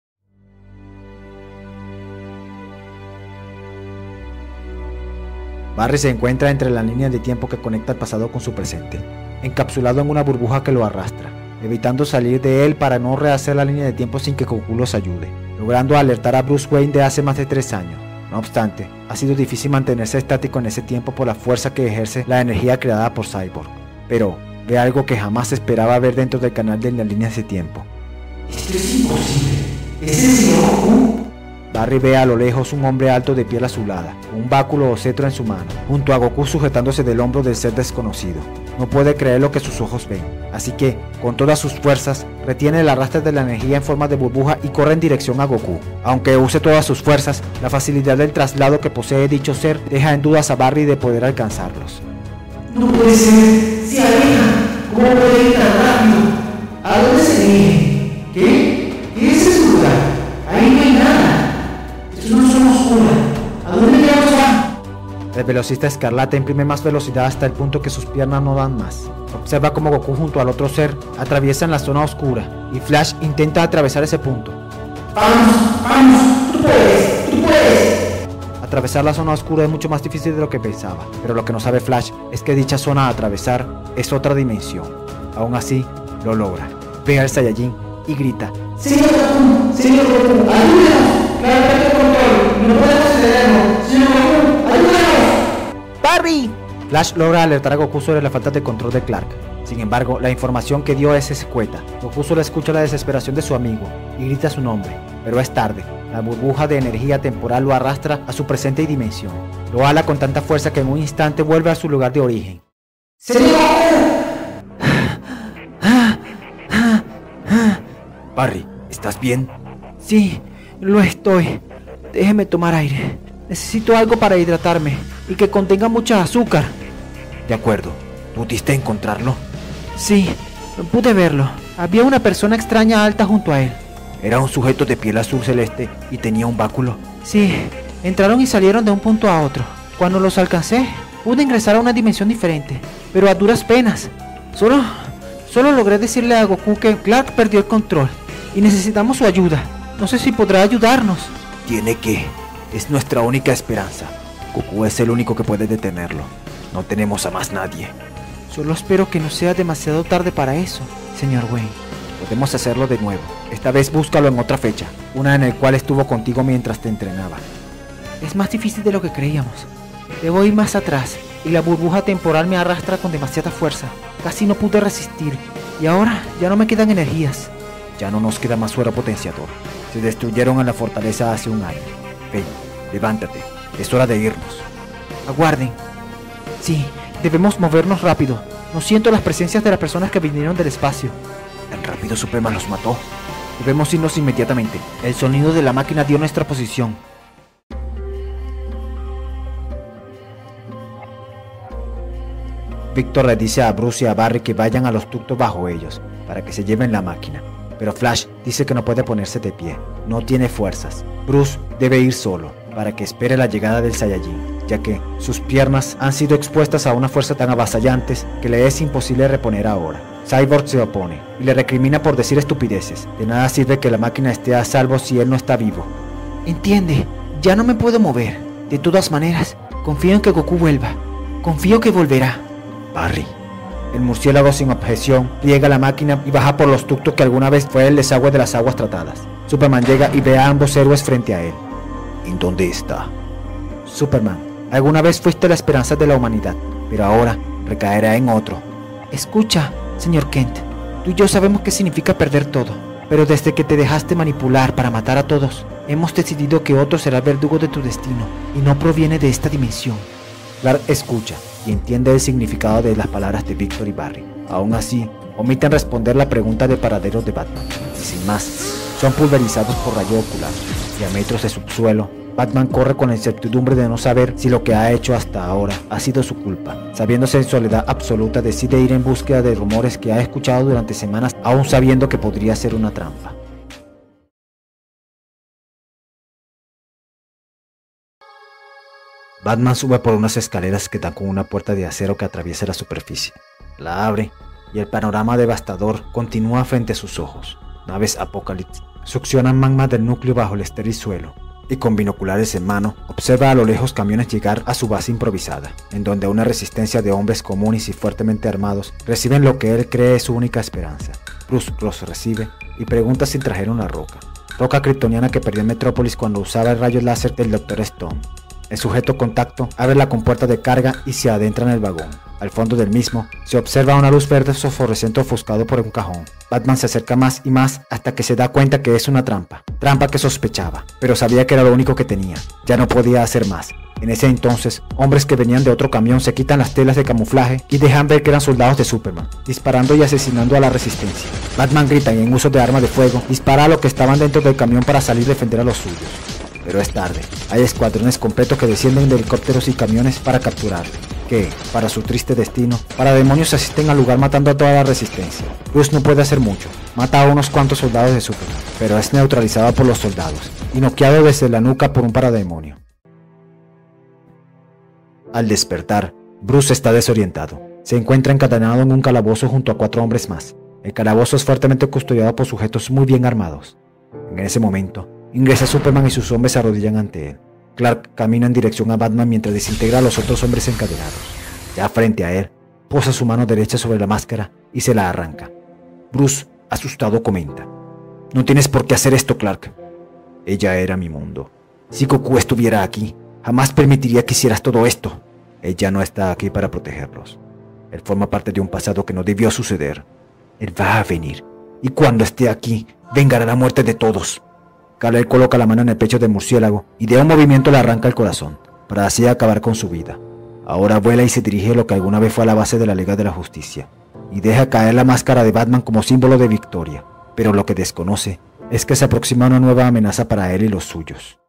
Barry se encuentra entre la línea de tiempo que conecta el pasado con su presente, encapsulado en una burbuja que lo arrastra, evitando salir de él para no rehacer la línea de tiempo sin que Goku los ayude, logrando alertar a Bruce Wayne de hace más de tres años. No obstante, ha sido difícil mantenerse estático en ese tiempo por la fuerza que ejerce la energía creada por Cyborg, pero ve algo que jamás esperaba ver dentro del canal de las líneas de tiempo. Esto es imposible. ¿Es el señor Goku? Barry ve a lo lejos un hombre alto de piel azulada, con un báculo o cetro en su mano, junto a Goku sujetándose del hombro del ser desconocido. No puede creer lo que sus ojos ven, así que, con todas sus fuerzas, retiene el arrastre de la energía en forma de burbuja y corre en dirección a Goku. Aunque use todas sus fuerzas, la facilidad del traslado que posee dicho ser deja en dudas a Barry de poder alcanzarlos. No puede ser. Se aleja. ¿Cómo puede ir tan rápido? ¿A dónde se dirige? ¿Qué? ¿Qué es ese lugar? Ahí no hay nada. Es una zona oscura. ¿A dónde llegamos ya? El velocista escarlata imprime más velocidad hasta el punto que sus piernas no dan más. Observa cómo Goku junto al otro ser atraviesan la zona oscura y Flash intenta atravesar ese punto. ¡Vamos! ¡Vamos! ¡Tú puedes! ¡Tú puedes! Atravesar la zona oscura es mucho más difícil de lo que pensaba, pero lo que no sabe Flash es que dicha zona a atravesar es otra dimensión. Aún así, lo logra. Ve al Saiyajin y grita: ¡Señor Goku! ¡Señor Goku! ¡Ayúdenos! ¡Claro, el control! ¡No podemos cedernos! ¡Señor Goku! ¡Ayúdenos! ¡Barry! Flash logra alertar a Goku sobre la falta de control de Clark. Sin embargo, la información que dio es escueta. Goku solo escucha la desesperación de su amigo y grita su nombre, pero es tarde. La burbuja de energía temporal lo arrastra a su presente y dimensión. Lo ala con tanta fuerza que en un instante vuelve a su lugar de origen. ¡Señor Goku! Barry, ¿estás bien? Sí, lo estoy. Déjeme tomar aire. Necesito algo para hidratarme y que contenga mucha azúcar. De acuerdo. ¿Pudiste encontrarlo? Sí, pude verlo. Había una persona extraña alta junto a él. Era un sujeto de piel azul celeste y tenía un báculo. Sí, entraron y salieron de un punto a otro. Cuando los alcancé, pude ingresar a una dimensión diferente, pero a duras penas. Solo, solo logré decirle a Goku que Clark perdió el control y necesitamos su ayuda. No sé si podrá ayudarnos. Tiene que. Es nuestra única esperanza. Goku es el único que puede detenerlo. No tenemos a más nadie. Solo espero que no sea demasiado tarde para eso, señor Wayne. Podemos hacerlo de nuevo. Esta vez búscalo en otra fecha, una en la cual estuvo contigo mientras te entrenaba. Es más difícil de lo que creíamos. Debo ir más atrás, y la burbuja temporal me arrastra con demasiada fuerza. Casi no pude resistir, y ahora ya no me quedan energías. Ya no nos queda más suero potenciador. Se destruyeron en la fortaleza hace un año. Ven, levántate. Es hora de irnos. Aguarden. Sí, debemos movernos rápido. No siento las presencias de las personas que vinieron del espacio. ¿Tan rápido Superman los mató? Debemos irnos inmediatamente. El sonido de la máquina dio nuestra posición. Victor le dice a Bruce y a Barry que vayan a los ductos bajo ellos, para que se lleven la máquina. Pero Flash dice que no puede ponerse de pie, no tiene fuerzas. Bruce debe ir solo, para que espere la llegada del Saiyajin, ya que sus piernas han sido expuestas a una fuerza tan avasallantes que le es imposible reponer ahora. Cyborg se opone y le recrimina por decir estupideces. De nada sirve que la máquina esté a salvo si él no está vivo. Entiende, ya no me puedo mover. De todas maneras, confío en que Goku vuelva. Confío que volverá. Barry. El murciélago sin objeción pliega la máquina y baja por los ductos que alguna vez fue el desagüe de las aguas tratadas. Superman llega y ve a ambos héroes frente a él. ¿En dónde está? Superman, alguna vez fuiste la esperanza de la humanidad, pero ahora recaerá en otro. Escucha, señor Kent, tú y yo sabemos qué significa perder todo. pero desde que te dejaste manipular para matar a todos, hemos decidido que otro será el verdugo de tu destino y no proviene de esta dimensión. Clark escucha y entiende el significado de las palabras de Víctor y Barry. Aún así, omiten responder la pregunta de paradero de Batman. Y sin más, son pulverizados por rayo ocular y a metros de subsuelo, Batman corre con la incertidumbre de no saber si lo que ha hecho hasta ahora ha sido su culpa. Sabiéndose en soledad absoluta, decide ir en búsqueda de rumores que ha escuchado durante semanas, aún sabiendo que podría ser una trampa. Batman sube por unas escaleras que dan con una puerta de acero que atraviesa la superficie. La abre y el panorama devastador continúa frente a sus ojos. Naves Apocalipsis succionan magma del núcleo bajo el estéril suelo, y con binoculares en mano, observa a lo lejos camiones llegar a su base improvisada, en donde una resistencia de hombres comunes y fuertemente armados reciben lo que él cree es su única esperanza. Bruce los recibe y pregunta si trajeron la roca. Roca kryptoniana que perdió en Metrópolis cuando usaba el rayo láser del doctor Stone. El sujeto contacto abre la compuerta de carga y se adentra en el vagón. Al fondo del mismo se observa una luz verde fosforescente ofuscado por un cajón. Batman se acerca más y más hasta que se da cuenta que es una trampa. Trampa que sospechaba, pero sabía que era lo único que tenía. Ya no podía hacer más. En ese entonces, hombres que venían de otro camión se quitan las telas de camuflaje y dejan ver que eran soldados de Superman, disparando y asesinando a la resistencia. Batman grita y en uso de arma de fuego dispara a los que estaban dentro del camión para salir a defender a los suyos. Pero es tarde. Hay escuadrones completos que descienden de helicópteros y camiones para capturarlo, que, para su triste destino, parademonios asisten al lugar matando a toda la resistencia. Bruce no puede hacer mucho, mata a unos cuantos soldados de Superman, pero es neutralizado por los soldados y noqueado desde la nuca por un parademonio. Al despertar, Bruce está desorientado. Se encuentra encadenado en un calabozo junto a cuatro hombres más. El calabozo es fuertemente custodiado por sujetos muy bien armados. En ese momento, ingresa Superman y sus hombres se arrodillan ante él. Clark camina en dirección a Batman mientras desintegra a los otros hombres encadenados. Ya frente a él, posa su mano derecha sobre la máscara y se la arranca. Bruce, asustado, comenta: "No tienes por qué hacer esto, Clark. Ella era mi mundo. Si Goku estuviera aquí, jamás permitiría que hicieras todo esto. Ella no está aquí para protegerlos. Él forma parte de un pasado que no debió suceder. Él va a venir, y cuando esté aquí, vengará la muerte de todos." Kal-El coloca la mano en el pecho del murciélago y de un movimiento le arranca el corazón, para así acabar con su vida. Ahora vuela y se dirige a lo que alguna vez fue a la base de la Liga de la Justicia, y deja caer la máscara de Batman como símbolo de victoria, pero lo que desconoce es que se aproxima una nueva amenaza para él y los suyos.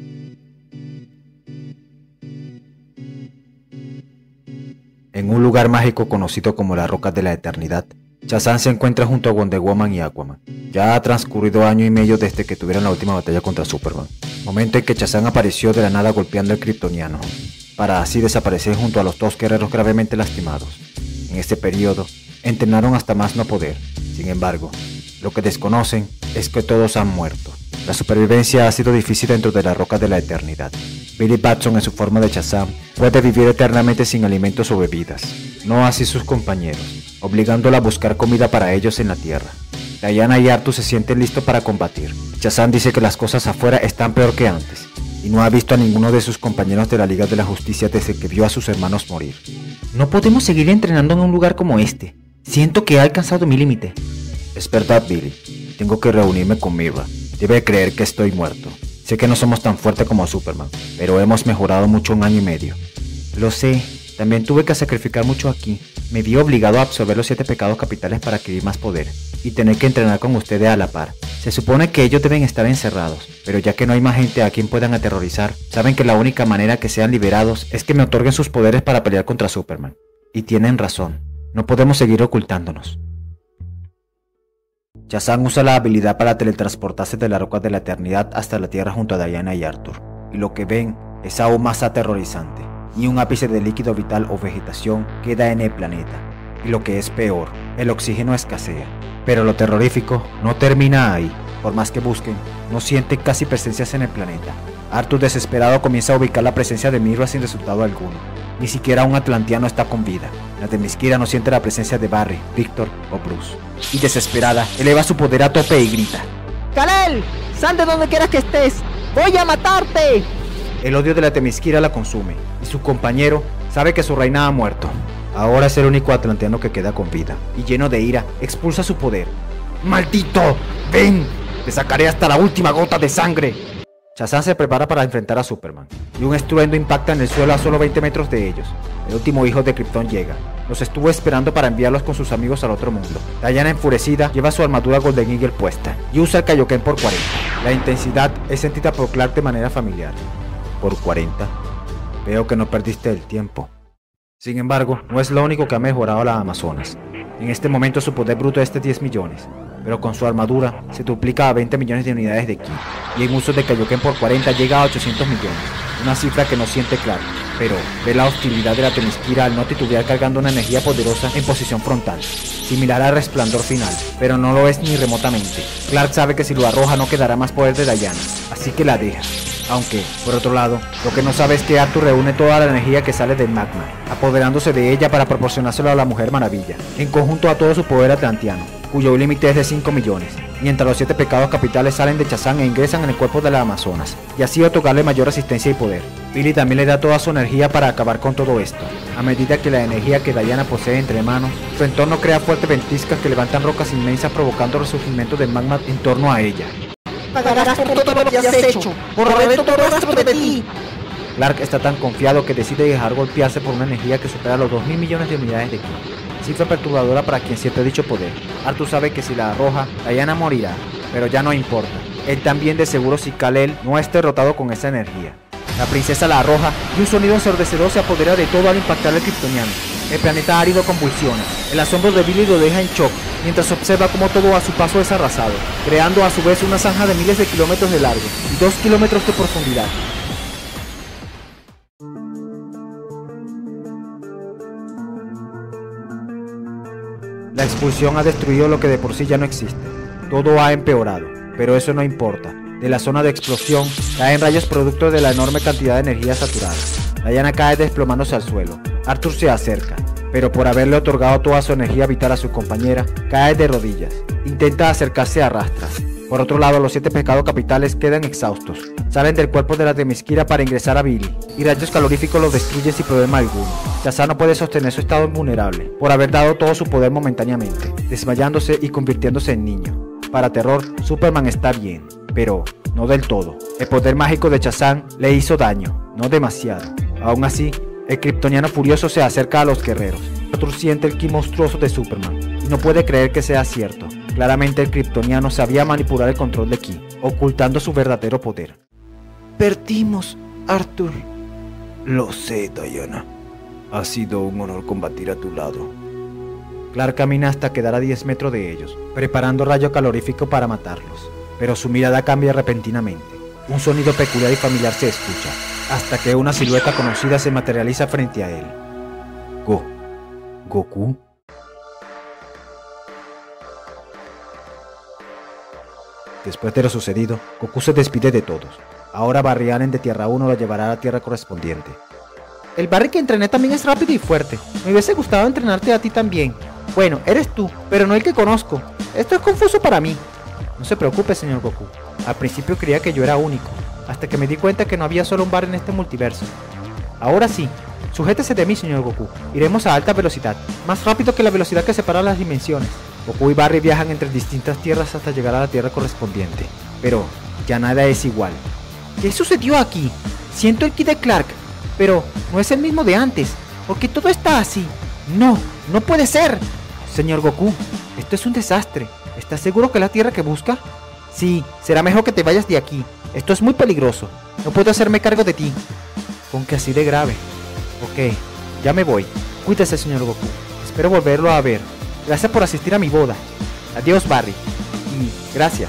En un lugar mágico conocido como las Rocas de la Eternidad, Shazam se encuentra junto a Wonder Woman y Aquaman. Ya ha transcurrido año y medio desde que tuvieron la última batalla contra Superman, momento en que Shazam apareció de la nada golpeando al kryptoniano, para así desaparecer junto a los dos guerreros gravemente lastimados. En este periodo, entrenaron hasta más no poder. Sin embargo, lo que desconocen es que todos han muerto. La supervivencia ha sido difícil dentro de las Rocas de la Eternidad. Billy Batson, en su forma de Shazam, puede vivir eternamente sin alimentos o bebidas, no así sus compañeros, obligándola a buscar comida para ellos en la Tierra. Diana y Arthur se sienten listos para combatir. Shazam dice que las cosas afuera están peor que antes, y no ha visto a ninguno de sus compañeros de la Liga de la Justicia desde que vio a sus hermanos morir. No podemos seguir entrenando en un lugar como este. Siento que he alcanzado mi límite. Es verdad, Billy. Tengo que reunirme con Mira. Debe creer que estoy muerto. Sé que no somos tan fuertes como Superman, pero hemos mejorado mucho un año y medio. Lo sé. También tuve que sacrificar mucho aquí. Me vi obligado a absorber los siete pecados capitales para adquirir más poder, y tener que entrenar con ustedes a la par. Se supone que ellos deben estar encerrados, pero ya que no hay más gente a quien puedan aterrorizar, saben que la única manera que sean liberados es que me otorguen sus poderes para pelear contra Superman. Y tienen razón, no podemos seguir ocultándonos. Shazam usa la habilidad para teletransportarse de las Rocas de la Eternidad hasta la Tierra junto a Diana y Arthur, y lo que ven es aún más aterrorizante. Ni un ápice de líquido vital o vegetación queda en el planeta, y lo que es peor, el oxígeno escasea. Pero lo terrorífico no termina ahí. Por más que busquen, no sienten casi presencias en el planeta. Arthur, desesperado, comienza a ubicar la presencia de Mira sin resultado alguno. Ni siquiera un atlanteano está con vida. La Themyscira no siente la presencia de Barry, Victor o Bruce. Y desesperada, eleva su poder a tope y grita: ¡Kal-El! ¡Sal de donde quieras que estés! ¡Voy a matarte! El odio de la Themyscira la consume, y su compañero sabe que su reina ha muerto. Ahora es el único atlanteano que queda con vida, y lleno de ira, expulsa su poder. ¡Maldito! ¡Ven! ¡Te sacaré hasta la última gota de sangre! Shazam se prepara para enfrentar a Superman, y un estruendo impacta en el suelo a solo veinte metros de ellos. El último hijo de Krypton llega. Los estuvo esperando para enviarlos con sus amigos al otro mundo. Diana, enfurecida, lleva su armadura Golden Eagle puesta y usa el Kaioken por cuarenta. La intensidad es sentida por Clark de manera familiar. ¿Por cuarenta? Veo que no perdiste el tiempo. Sin embargo, no es lo único que ha mejorado la Amazonas. En este momento su poder bruto es de diez millones, pero con su armadura se duplica a veinte millones de unidades de ki, y en uso de Kaioken por cuarenta llega a ochocientos millones, una cifra que no siente Clark, pero ve la hostilidad de la Themyscira al no titubear cargando una energía poderosa en posición frontal, similar al resplandor final, pero no lo es ni remotamente. Clark sabe que si lo arroja no quedará más poder de Diana, así que la deja. Aunque, por otro lado, lo que no sabe es que Arthur reúne toda la energía que sale del magma, apoderándose de ella para proporcionárselo a la Mujer Maravilla, en conjunto a todo su poder atlanteano, cuyo límite es de cinco millones, mientras los siete pecados capitales salen de Shazam e ingresan en el cuerpo de la Amazonas, y así otorgarle mayor resistencia y poder. Billy también le da toda su energía para acabar con todo esto. A medida que la energía que Diana posee entre manos, su entorno crea fuertes ventiscas que levantan rocas inmensas provocando resurgimiento del magma en torno a ella. Pagarás por todo lo que has hecho, borraré todo rastro de ti. Clark está tan confiado que decide dejar golpearse por una energía que supera los dos mil millones de unidades de ki. Cifra perturbadora para quien siente dicho poder. Arthur sabe que si la arroja, Diana morirá, pero ya no importa. Él también de seguro si Kal-El no es derrotado con esa energía. La princesa la arroja y un sonido ensordecedor se apodera de todo al impactar al kryptoniano. El planeta árido convulsiona. El asombro de Billy lo deja en shock, mientras observa cómo todo a su paso es arrasado, creando a su vez una zanja de miles de kilómetros de largo y dos kilómetros de profundidad. La expulsión ha destruido lo que de por sí ya no existe. Todo ha empeorado, pero eso no importa. De la zona de explosión caen rayos producto de la enorme cantidad de energía saturada. Diana cae desplomándose al suelo. Arthur se acerca, pero por haberle otorgado toda su energía vital a su compañera, cae de rodillas. Intenta acercarse a rastras. Por otro lado, los siete pecados capitales quedan exhaustos. Salen del cuerpo de la Themyscira para ingresar a Billy, y rayos caloríficos los destruyen sin problema alguno. Shazam no puede sostener su estado vulnerable, por haber dado todo su poder momentáneamente, desmayándose y convirtiéndose en niño. Para terror, Superman está bien, pero no del todo. El poder mágico de Shazam le hizo daño, no demasiado. Aún así, el kryptoniano furioso se acerca a los guerreros. Arthur siente el ki monstruoso de Superman, y no puede creer que sea cierto. Claramente el kryptoniano sabía manipular el control de ki, ocultando su verdadero poder. Perdimos, Arthur. Lo sé, Diana. Ha sido un honor combatir a tu lado. Clark camina hasta quedar a diez metros de ellos, preparando rayo calorífico para matarlos. Pero su mirada cambia repentinamente. Un sonido peculiar y familiar se escucha, hasta que una silueta conocida se materializa frente a él. Go. ¿Goku? Después de lo sucedido, Goku se despide de todos. Ahora Barry Allen de Tierra uno lo llevará a la Tierra correspondiente. El Barry que entrené también es rápido y fuerte. Me hubiese gustado entrenarte a ti también. Bueno, eres tú, pero no el que conozco. Esto es confuso para mí. No se preocupe, señor Goku. Al principio creía que yo era único, hasta que me di cuenta que no había solo un Barry en este multiverso. Ahora sí, sujétese de mí, señor Goku. Iremos a alta velocidad, más rápido que la velocidad que separa las dimensiones. Goku y Barry viajan entre distintas tierras hasta llegar a la Tierra correspondiente. Pero ya nada es igual. ¿Qué sucedió aquí? Siento el ki de Clark, pero no es el mismo de antes. ¿Por qué todo está así? No, no puede ser. Señor Goku, esto es un desastre. ¿Estás seguro que es la Tierra que busca? Sí, será mejor que te vayas de aquí. Esto es muy peligroso. No puedo hacerme cargo de ti. ¿Con qué así de grave? Ok, ya me voy. Cuídese, señor Goku. Espero volverlo a ver. Gracias por asistir a mi boda. Adiós, Barry. Y gracias.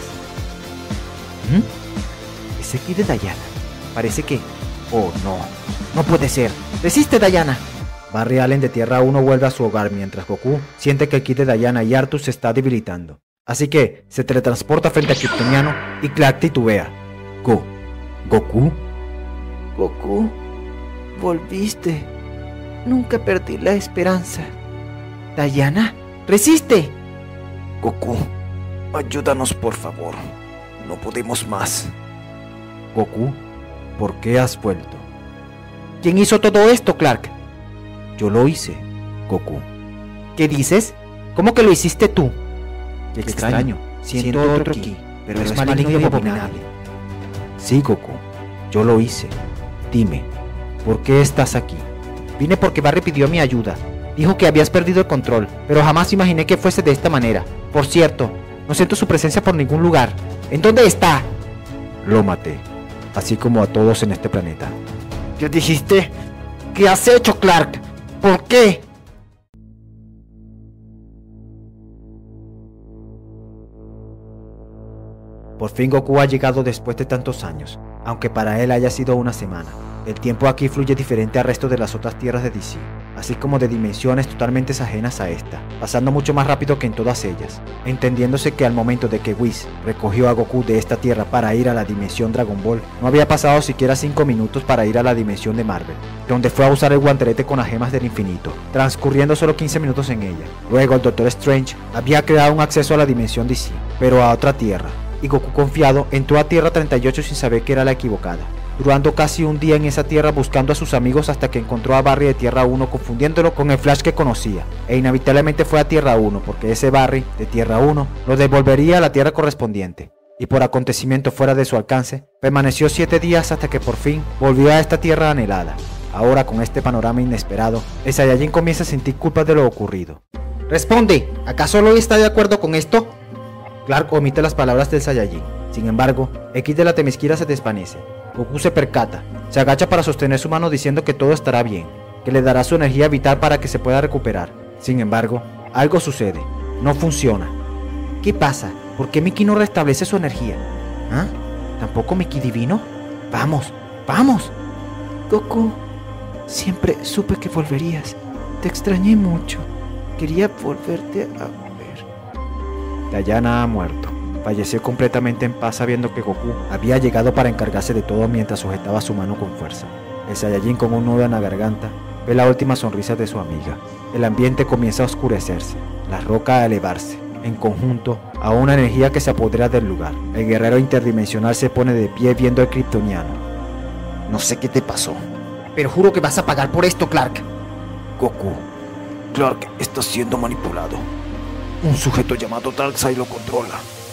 ¿Mm? Ese ki de Diana. Parece que... Oh, no. No puede ser. ¡Resiste, Diana! Barry Allen de Tierra uno vuelve a su hogar mientras Goku siente que el ki de Diana y Arthur se está debilitando. Así que se teletransporta frente a Kryptoniano y Clark titubea. Go. ¿Goku? Goku, volviste. Nunca perdí la esperanza. Diana, resiste. Goku, ayúdanos por favor. No podemos más. Goku, ¿por qué has vuelto? ¿Quién hizo todo esto, Clark? Yo lo hice, Goku. ¿Qué dices? ¿Cómo que lo hiciste tú? Qué extraño. Siento otro ki, pero es maligno y abominable. Sí, Goku, yo lo hice. Dime, ¿por qué estás aquí? Vine porque Barry pidió mi ayuda. Dijo que habías perdido el control, pero jamás imaginé que fuese de esta manera. Por cierto, no siento su presencia por ningún lugar. ¿En dónde está? Lo maté, así como a todos en este planeta. ¿Qué dijiste? ¿Qué has hecho, Clark? ¿Por qué? Por fin Goku ha llegado después de tantos años, aunque para él haya sido una semana. El tiempo aquí fluye diferente al resto de las otras tierras de D C, así como de dimensiones totalmente ajenas a esta, pasando mucho más rápido que en todas ellas, entendiéndose que al momento de que Whis recogió a Goku de esta tierra para ir a la dimensión Dragon Ball, no había pasado siquiera cinco minutos para ir a la dimensión de Marvel, donde fue a usar el guantelete con las gemas del infinito, transcurriendo solo quince minutos en ella. Luego el Doctor Strange había creado un acceso a la dimensión D C, pero a otra tierra, y Goku, confiado, entró a Tierra treinta y ocho sin saber que era la equivocada, durando casi un día en esa tierra buscando a sus amigos hasta que encontró a Barry de Tierra uno, confundiéndolo con el Flash que conocía, e inevitablemente fue a Tierra uno porque ese Barry de Tierra uno lo devolvería a la tierra correspondiente, y por acontecimiento fuera de su alcance, permaneció siete días hasta que por fin volvió a esta tierra anhelada. Ahora, con este panorama inesperado, el Saiyajin comienza a sentir culpa de lo ocurrido. Responde, ¿acaso Lois está de acuerdo con esto? Clark omite las palabras del Saiyajin. Sin embargo, X de la Temesquira se desvanece. Goku se percata, se agacha para sostener su mano diciendo que todo estará bien, que le dará su energía vital para que se pueda recuperar. Sin embargo, algo sucede, no funciona. ¿Qué pasa? ¿Por qué mi ki no restablece su energía? ¿Ah? ¿Tampoco mi ki divino? Vamos, vamos. Goku, siempre supe que volverías. Te extrañé mucho. Quería volverte a ver. Dayana ha muerto. Falleció completamente en paz sabiendo que Goku había llegado para encargarse de todo mientras sujetaba su mano con fuerza. El Saiyajin, con un nudo en la garganta, ve la última sonrisa de su amiga. El ambiente comienza a oscurecerse, la roca a elevarse, en conjunto a una energía que se apodera del lugar. El guerrero interdimensional se pone de pie viendo al kryptoniano. No sé qué te pasó, pero juro que vas a pagar por esto, Clark. Goku, Clark está siendo manipulado. Un sujeto llamado Darkseid lo controla.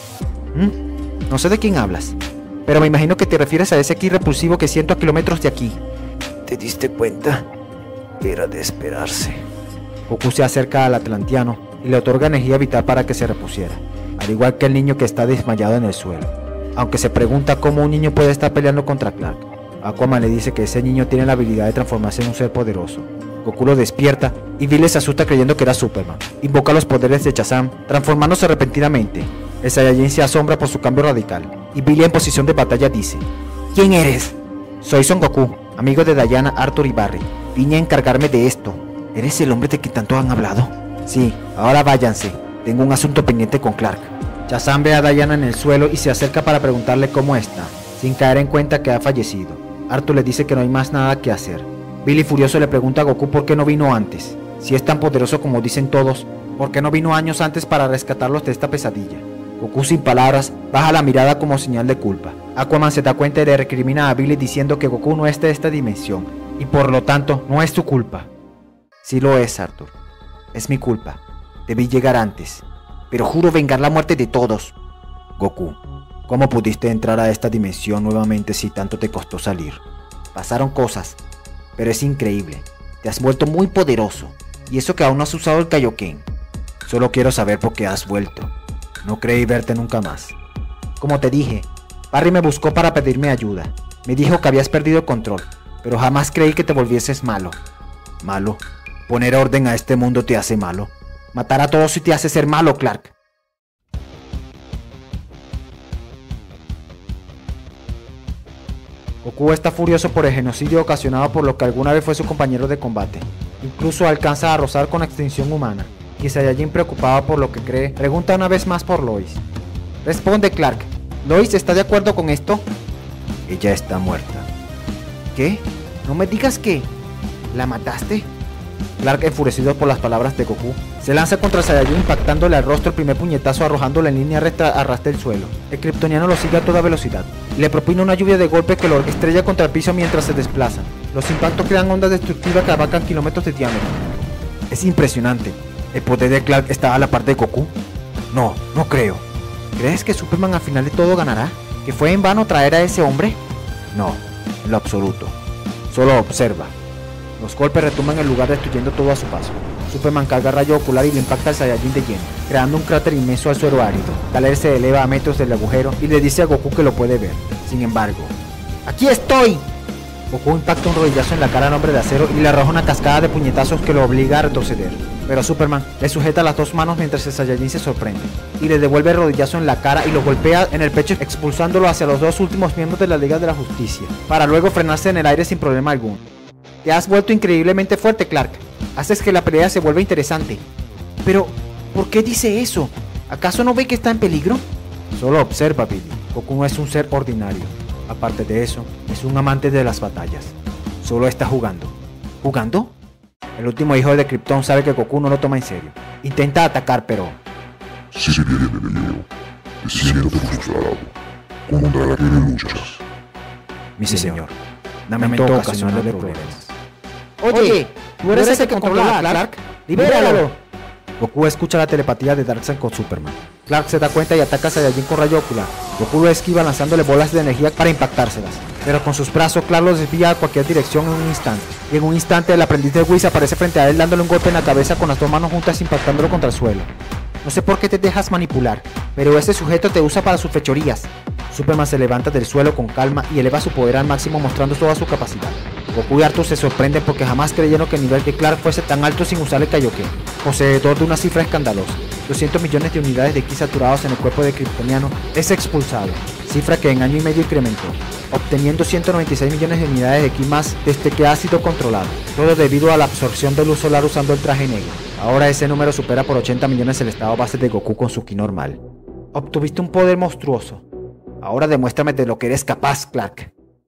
¿Mm? No sé de quién hablas, pero me imagino que te refieres a ese ki repulsivo que siento a kilómetros de aquí. ¿Te diste cuenta? Era de esperarse. Goku se acerca al atlantiano y le otorga energía vital para que se repusiera, al igual que el niño que está desmayado en el suelo. Aunque se pregunta cómo un niño puede estar peleando contra Clark, Aquaman le dice que ese niño tiene la habilidad de transformarse en un ser poderoso. Goku lo despierta y Billy se asusta creyendo que era Superman. Invoca los poderes de Shazam, transformándose repentinamente. El Saiyajin se asombra por su cambio radical, y Billy, en posición de batalla, dice: ¿Quién eres? Soy Son Goku, amigo de Diana, Arthur y Barry. Vine a encargarme de esto. ¿Eres el hombre de que tanto han hablado? Sí, ahora váyanse. Tengo un asunto pendiente con Clark. Shazam ve a Diana en el suelo y se acerca para preguntarle cómo está, sin caer en cuenta que ha fallecido. Arthur le dice que no hay más nada que hacer. Billy, furioso, le pregunta a Goku por qué no vino antes. Si es tan poderoso como dicen todos, ¿por qué no vino años antes para rescatarlos de esta pesadilla? Goku, sin palabras, baja la mirada como señal de culpa. Aquaman se da cuenta y le recrimina a Billy diciendo que Goku no es de esta dimensión, y por lo tanto no es tu culpa. Sí lo es, Arthur. Es mi culpa. Debí llegar antes, pero juro vengar la muerte de todos. Goku, ¿cómo pudiste entrar a esta dimensión nuevamente si tanto te costó salir? Pasaron cosas, pero es increíble. Te has vuelto muy poderoso, y eso que aún no has usado el Kaioken. Solo quiero saber por qué has vuelto. No creí verte nunca más. Como te dije, Barry me buscó para pedirme ayuda. Me dijo que habías perdido el control, pero jamás creí que te volvieses malo. ¿Malo? ¿Poner orden a este mundo te hace malo? Matar a todos y te hace ser malo, Clark. Goku está furioso por el genocidio ocasionado por lo que alguna vez fue su compañero de combate. Incluso alcanza a rozar con la extinción humana. Y Saiyajin, preocupado por lo que cree, pregunta una vez más por Lois. Responde, Clark. ¿Lois está de acuerdo con esto? Ella está muerta. ¿Qué? No me digas que... ¿la mataste? Clark, enfurecido por las palabras de Goku, se lanza contra Saiyajin, impactándole al rostro el primer puñetazo, arrojándole en línea recta a ras del suelo. El kryptoniano lo sigue a toda velocidad y le propina una lluvia de golpes que lo estrella contra el piso mientras se desplazan. Los impactos crean ondas destructivas que abarcan kilómetros de diámetro. Es impresionante. ¿El poder de Clark está a la par de Goku? No, no creo. ¿Crees que Superman al final de todo ganará? ¿Que fue en vano traer a ese hombre? No, en lo absoluto. Solo observa. Los golpes retumban el lugar destruyendo todo a su paso. Superman carga el rayo ocular y le impacta al Saiyajin de lleno, creando un cráter inmenso al suelo árido. Kal-El se eleva a metros del agujero y le dice a Goku que lo puede ver. Sin embargo, ¡aquí estoy! Goku impacta un rodillazo en la cara al hombre de acero y le arroja una cascada de puñetazos que lo obliga a retroceder. Pero Superman le sujeta las dos manos mientras el Saiyajin se sorprende y le devuelve el rodillazo en la cara y lo golpea en el pecho, expulsándolo hacia los dos últimos miembros de la Liga de la Justicia, para luego frenarse en el aire sin problema alguno. Te has vuelto increíblemente fuerte, Clark. Haces que la pelea se vuelva interesante. Pero, ¿por qué dice eso? ¿Acaso no ve que está en peligro? Solo observa, Billy. Goku no es un ser ordinario. Aparte de eso, es un amante de las batallas. Solo está jugando. ¿Jugando? El último hijo de Krypton sabe que Goku no lo toma en serio. Intenta atacar, pero... Si bien enemigo, te siento frustrado. ¿Contra qué luchas? Mi señor, lamento ocasionarle problemas. Oye, tú eres el que controla a Clark. ¡Libéralo! Goku escucha la telepatía de Darkseid con Superman. Clark se da cuenta y ataca a Saiyajin con rayo ocular. Goku lo esquiva lanzándole bolas de energía para impactárselas. Pero con sus brazos, Clark los desvía a cualquier dirección en un instante. Y en un instante el aprendiz de Whis aparece frente a él dándole un golpe en la cabeza con las dos manos juntas impactándolo contra el suelo. No sé por qué te dejas manipular, pero este sujeto te usa para sus fechorías. Superman se levanta del suelo con calma y eleva su poder al máximo mostrando toda su capacidad. Goku y Arthur se sorprenden porque jamás creyeron que el nivel de Clark fuese tan alto sin usar el Kaioken, poseedor de una cifra escandalosa. doscientos millones de unidades de ki saturados en el cuerpo de Kryptoniano es expulsado, cifra que en año y medio incrementó, obteniendo ciento noventa y seis millones de unidades de ki más desde que ha sido controlado, todo debido a la absorción de luz solar usando el traje negro. Ahora ese número supera por ochenta millones el estado base de Goku con su ki normal. Obtuviste un poder monstruoso. Ahora demuéstrame de lo que eres capaz, Clark.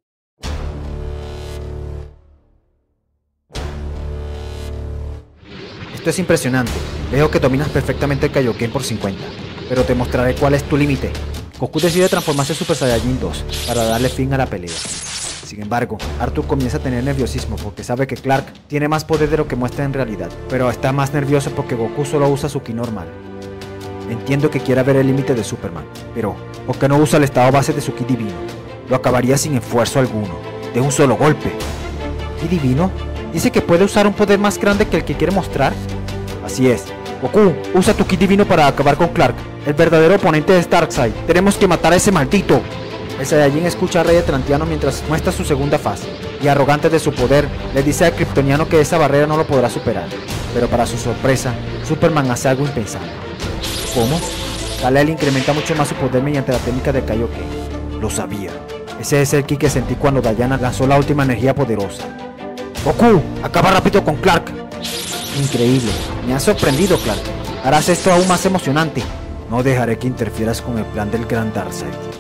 Esto es impresionante. Veo que dominas perfectamente el Kaioken por cincuenta, pero te mostraré cuál es tu límite. Goku decide transformarse en Super Saiyajin dos para darle fin a la pelea. Sin embargo, Arthur comienza a tener nerviosismo porque sabe que Clark tiene más poder de lo que muestra en realidad, pero está más nervioso porque Goku solo usa su ki normal. Entiendo que quiera ver el límite de Superman, pero ¿por qué no usa el estado base de su ki divino? Lo acabaría sin esfuerzo alguno, de un solo golpe. ¿Ki divino? ¿Dice que puede usar un poder más grande que el que quiere mostrar? Así es. Goku, usa tu ki divino para acabar con Clark. El verdadero oponente es Darkseid. Tenemos que matar a ese maldito. El Saiyajin escucha al rey atlanteano mientras muestra su segunda fase, y arrogante de su poder, le dice al kryptoniano que esa barrera no lo podrá superar. Pero para su sorpresa, Superman hace algo impensable. ¿Cómo? Kal-El incrementa mucho más su poder mediante la técnica de Kaioken. Lo sabía. Ese es el ki que sentí cuando Diana lanzó la última energía poderosa. Goku, acaba rápido con Clark. Increíble, me has sorprendido, Clark. Harás esto aún más emocionante. No dejaré que interfieras con el plan del gran Darkseid.